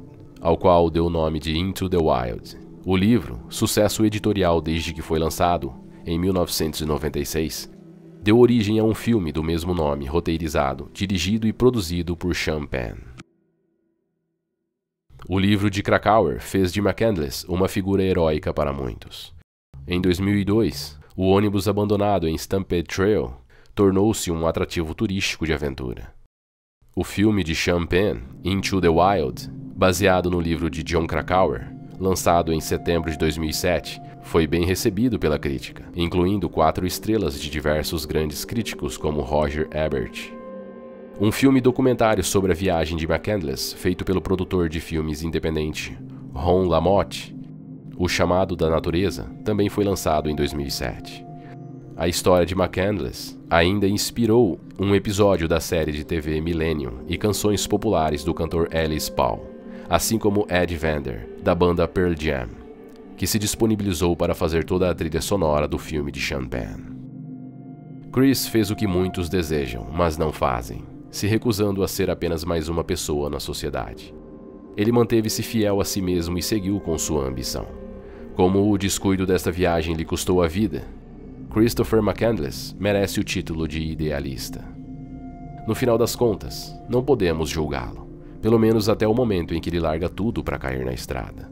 O livro, sucesso editorial desde que foi lançado, em 1996, deu origem a um filme do mesmo nome, roteirizado, dirigido e produzido por Sean Penn. O livro de Krakauer fez de McCandless uma figura heróica para muitos. Em 2002, o ônibus abandonado em Stampede Trail tornou-se um atrativo turístico de aventura. O filme de Sean Penn, Into the Wild, baseado no livro de Jon Krakauer, lançado em setembro de 2007, foi bem recebido pela crítica, incluindo 4 estrelas de diversos grandes críticos como Roger Ebert. Um filme documentário sobre a viagem de McCandless, feito pelo produtor de filmes independente Ron LaMotte, O Chamado da Natureza, também foi lançado em 2007. A história de McCandless ainda inspirou um episódio da série de TV Millennium e canções populares do cantor Alice Paul, assim como Ed Vander, da banda Pearl Jam, que se disponibilizou para fazer toda a trilha sonora do filme de Sean Penn. Chris fez o que muitos desejam, mas não fazem, se recusando a ser apenas mais uma pessoa na sociedade. Ele manteve-se fiel a si mesmo e seguiu com sua ambição. Como o descuido desta viagem lhe custou a vida, Christopher McCandless merece o título de idealista. No final das contas, não podemos julgá-lo, pelo menos até o momento em que ele larga tudo para cair na estrada.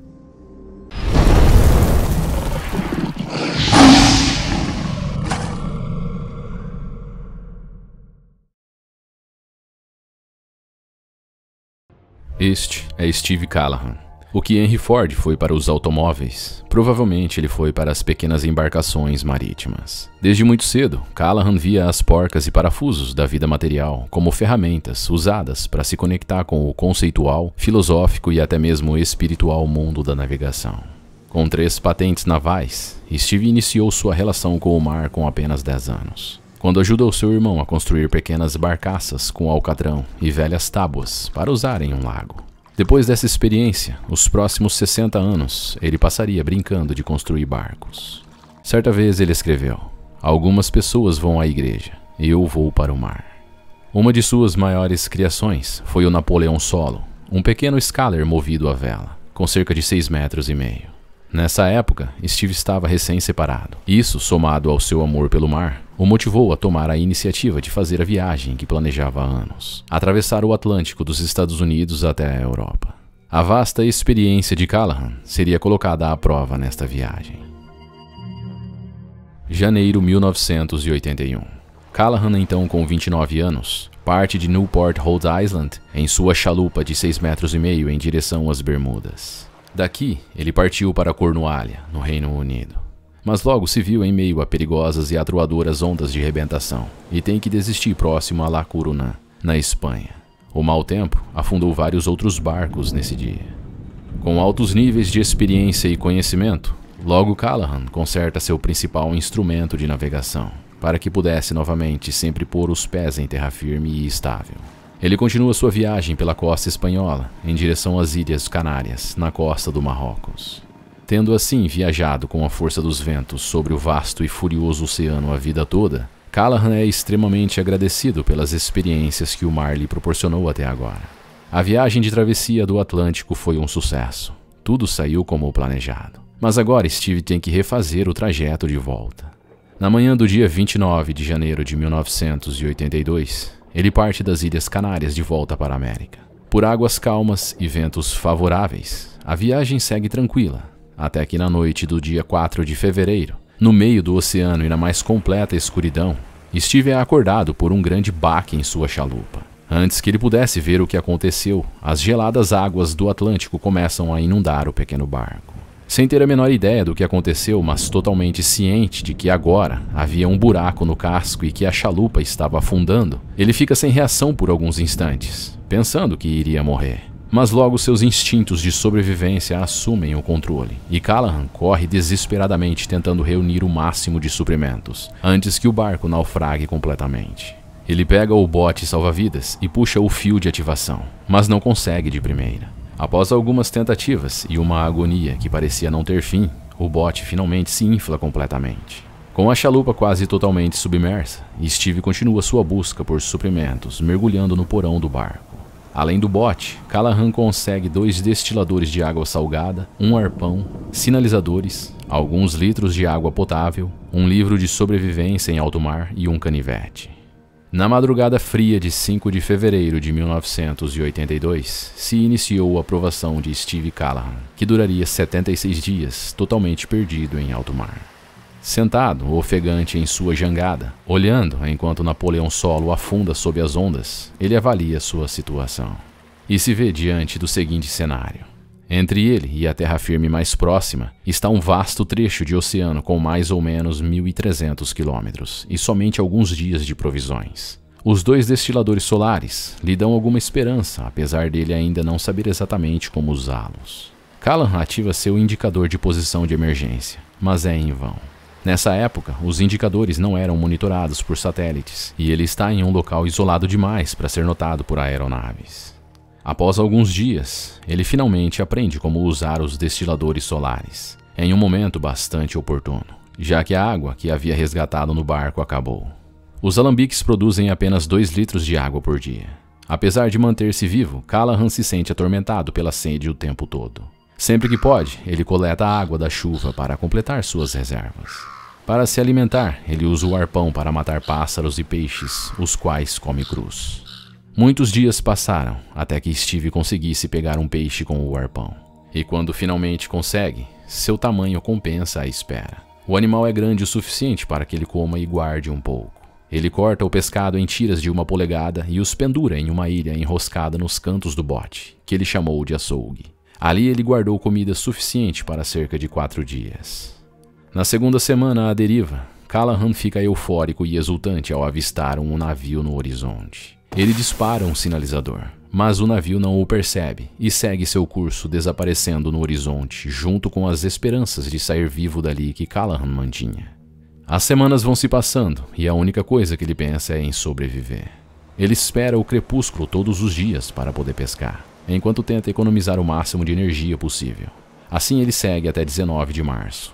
Este é Steve Callahan. O que Henry Ford foi para os automóveis, provavelmente ele foi para as pequenas embarcações marítimas. Desde muito cedo, Callahan via as porcas e parafusos da vida material como ferramentas usadas para se conectar com o conceitual, filosófico e até mesmo espiritual mundo da navegação. Com 3 patentes navais, Steve iniciou sua relação com o mar com apenas 10 anos, quando ajudou seu irmão a construir pequenas barcaças com alcatrão e velhas tábuas para usar em um lago. Depois dessa experiência, os próximos 60 anos, ele passaria brincando de construir barcos. Certa vez ele escreveu: "Algumas pessoas vão à igreja, eu vou para o mar." Uma de suas maiores criações foi o Napoleão Solo, um pequeno scaler movido a vela, com cerca de 6,5 metros. Nessa época, Steve estava recém-separado. Isso, somado ao seu amor pelo mar, o motivou a tomar a iniciativa de fazer a viagem que planejava há anos: atravessar o Atlântico dos Estados Unidos até a Europa. A vasta experiência de Callahan seria colocada à prova nesta viagem. Janeiro 1981. Callahan, então com 29 anos, parte de Newport, Rhode Island, em sua chalupa de 6,5 metros em direção às Bermudas. Daqui, ele partiu para Cornualha, no Reino Unido. Mas logo se viu em meio a perigosas e atroadoras ondas de rebentação, e tem que desistir próximo a La Coruña, na Espanha. O mau tempo afundou vários outros barcos nesse dia. Com altos níveis de experiência e conhecimento, logo Callahan conserta seu principal instrumento de navegação, para que pudesse novamente sempre pôr os pés em terra firme e estável. Ele continua sua viagem pela costa espanhola, em direção às Ilhas Canárias, na costa do Marrocos. Tendo assim viajado com a força dos ventos sobre o vasto e furioso oceano a vida toda, Callahan é extremamente agradecido pelas experiências que o mar lhe proporcionou até agora. A viagem de travessia do Atlântico foi um sucesso. Tudo saiu como planejado. Mas agora Steve tem que refazer o trajeto de volta. Na manhã do dia 29 de janeiro de 1982, ele parte das Ilhas Canárias de volta para a América. Por águas calmas e ventos favoráveis, a viagem segue tranquila, até que na noite do dia 4 de fevereiro, no meio do oceano e na mais completa escuridão, Steve é acordado por um grande baque em sua chalupa. Antes que ele pudesse ver o que aconteceu, as geladas águas do Atlântico começam a inundar o pequeno barco. Sem ter a menor ideia do que aconteceu, mas totalmente ciente de que agora havia um buraco no casco e que a chalupa estava afundando, ele fica sem reação por alguns instantes, pensando que iria morrer. Mas logo seus instintos de sobrevivência assumem o controle, e Callahan corre desesperadamente tentando reunir o máximo de suprimentos, antes que o barco naufrague completamente. Ele pega o bote salva-vidas e puxa o fio de ativação, mas não consegue de primeira. Após algumas tentativas e uma agonia que parecia não ter fim, o bote finalmente se infla completamente. Com a chalupa quase totalmente submersa, Steve continua sua busca por suprimentos, mergulhando no porão do barco. Além do bote, Callahan consegue 2 destiladores de água salgada, um arpão, sinalizadores, alguns litros de água potável, um livro de sobrevivência em alto mar e um canivete. Na madrugada fria de 5 de fevereiro de 1982, se iniciou a provação de Steve Callahan, que duraria 76 dias, totalmente perdido em alto mar. Sentado, ofegante em sua jangada, olhando enquanto Napoleão Solo afunda sob as ondas, ele avalia sua situação. E se vê diante do seguinte cenário. Entre ele e a terra firme mais próxima está um vasto trecho de oceano com mais ou menos 1.300 quilômetros e somente alguns dias de provisões. Os 2 destiladores solares lhe dão alguma esperança, apesar dele ainda não saber exatamente como usá-los. Callahan ativa seu indicador de posição de emergência, mas é em vão. Nessa época, os indicadores não eram monitorados por satélites e ele está em um local isolado demais para ser notado por aeronaves. Após alguns dias, ele finalmente aprende como usar os destiladores solares, em um momento bastante oportuno, já que a água que havia resgatado no barco acabou. Os alambiques produzem apenas 2 litros de água por dia. Apesar de manter-se vivo, Callahan se sente atormentado pela sede o tempo todo. Sempre que pode, ele coleta a água da chuva para completar suas reservas. Para se alimentar, ele usa o arpão para matar pássaros e peixes, os quais come crus. Muitos dias passaram até que Steve conseguisse pegar um peixe com o arpão. E quando finalmente consegue, seu tamanho compensa a espera. O animal é grande o suficiente para que ele coma e guarde um pouco. Ele corta o pescado em tiras de 1 polegada e os pendura em uma ilha enroscada nos cantos do bote, que ele chamou de açougue. Ali ele guardou comida suficiente para cerca de 4 dias. Na segunda semana à deriva, Callahan fica eufórico e exultante ao avistar um navio no horizonte. Ele dispara um sinalizador, mas o navio não o percebe e segue seu curso desaparecendo no horizonte junto com as esperanças de sair vivo dali que Callahan mantinha. As semanas vão se passando e a única coisa que ele pensa é em sobreviver. Ele espera o crepúsculo todos os dias para poder pescar, enquanto tenta economizar o máximo de energia possível. Assim ele segue até 19 de março,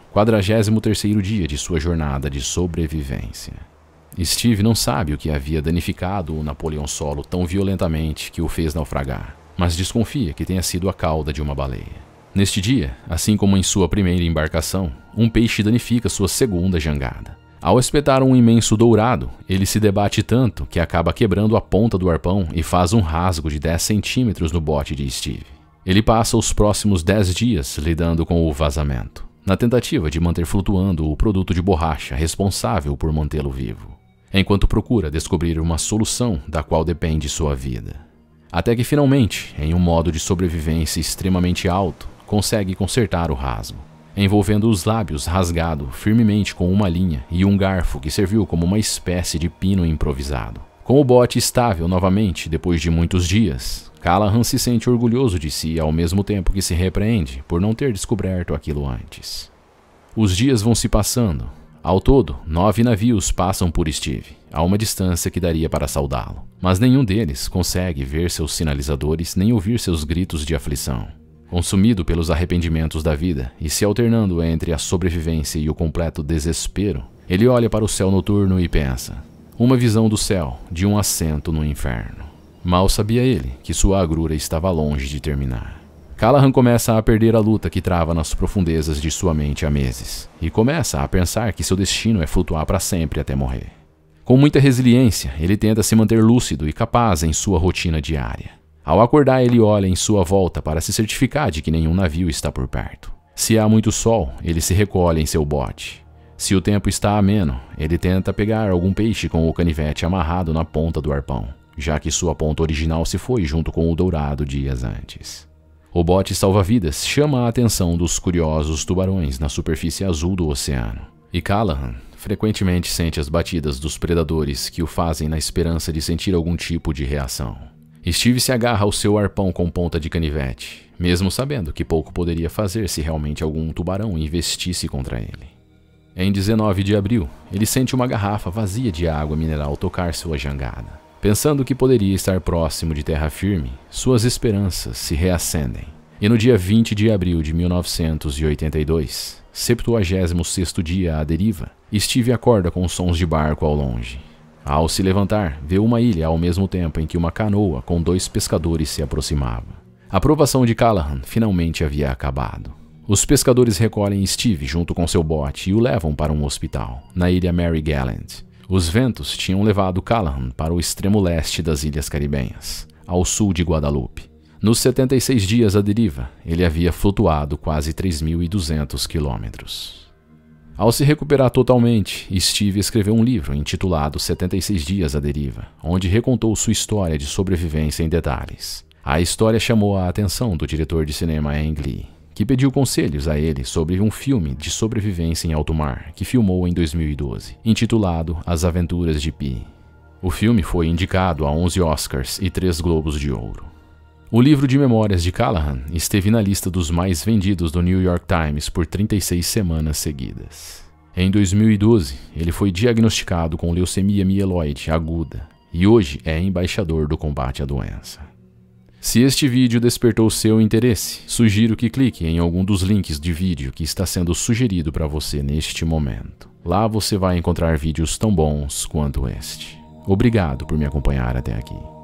43º dia de sua jornada de sobrevivência. Steve não sabe o que havia danificado o Napoleão Solo tão violentamente que o fez naufragar, mas desconfia que tenha sido a cauda de uma baleia. Neste dia, assim como em sua primeira embarcação, um peixe danifica sua segunda jangada. Ao espetar um imenso dourado, ele se debate tanto que acaba quebrando a ponta do arpão e faz um rasgo de 10 centímetros no bote de Steve. Ele passa os próximos 10 dias lidando com o vazamento, na tentativa de manter flutuando o produto de borracha responsável por mantê-lo vivo, enquanto procura descobrir uma solução da qual depende sua vida. Até que finalmente, em um modo de sobrevivência extremamente alto, consegue consertar o rasgo, envolvendo os lábios rasgado firmemente com uma linha e um garfo que serviu como uma espécie de pino improvisado. Com o bote estável novamente depois de muitos dias, Callahan se sente orgulhoso de si ao mesmo tempo que se repreende por não ter descoberto aquilo antes. Os dias vão se passando. Ao todo, 9 navios passam por Steve, a uma distância que daria para saudá-lo, mas nenhum deles consegue ver seus sinalizadores nem ouvir seus gritos de aflição. Consumido pelos arrependimentos da vida e se alternando entre a sobrevivência e o completo desespero, ele olha para o céu noturno e pensa: uma visão do céu, de um assento no inferno. Mal sabia ele que sua agrura estava longe de terminar. Callahan começa a perder a luta que trava nas profundezas de sua mente há meses, e começa a pensar que seu destino é flutuar para sempre até morrer. Com muita resiliência, ele tenta se manter lúcido e capaz em sua rotina diária. Ao acordar, ele olha em sua volta para se certificar de que nenhum navio está por perto. Se há muito sol, ele se recolhe em seu bote. Se o tempo está ameno, ele tenta pegar algum peixe com o canivete amarrado na ponta do arpão, já que sua ponta original se foi junto com o dourado dias antes. O bote salva-vidas chama a atenção dos curiosos tubarões na superfície azul do oceano, e Callahan frequentemente sente as batidas dos predadores que o fazem na esperança de sentir algum tipo de reação. Steve se agarra ao seu arpão com ponta de canivete, mesmo sabendo que pouco poderia fazer se realmente algum tubarão investisse contra ele. Em 19 de abril, ele sente uma garrafa vazia de água mineral tocar sua jangada. Pensando que poderia estar próximo de terra firme, suas esperanças se reacendem. E no dia 20 de abril de 1982, 76º dia à deriva, Steve acorda com sons de barco ao longe. Ao se levantar, vê uma ilha ao mesmo tempo em que uma canoa com 2 pescadores se aproximava. A provação de Callahan finalmente havia acabado. Os pescadores recolhem Steve junto com seu bote e o levam para um hospital, na ilha Mary Gallant. Os ventos tinham levado Callahan para o extremo leste das Ilhas Caribenhas, ao sul de Guadalupe. Nos 76 dias à deriva, ele havia flutuado quase 3.200 quilômetros. Ao se recuperar totalmente, Steve escreveu um livro intitulado 76 Dias à Deriva, onde recontou sua história de sobrevivência em detalhes. A história chamou a atenção do diretor de cinema Ang Lee, que pediu conselhos a ele sobre um filme de sobrevivência em alto mar que filmou em 2012, intitulado As Aventuras de Pi. O filme foi indicado a 11 Oscars e 3 Globos de Ouro. O livro de memórias de Callahan esteve na lista dos mais vendidos do New York Times por 36 semanas seguidas. Em 2012, ele foi diagnosticado com leucemia mieloide aguda e hoje é embaixador do combate à doença. Se este vídeo despertou seu interesse, sugiro que clique em algum dos links de vídeo que está sendo sugerido para você neste momento. Lá você vai encontrar vídeos tão bons quanto este. Obrigado por me acompanhar até aqui.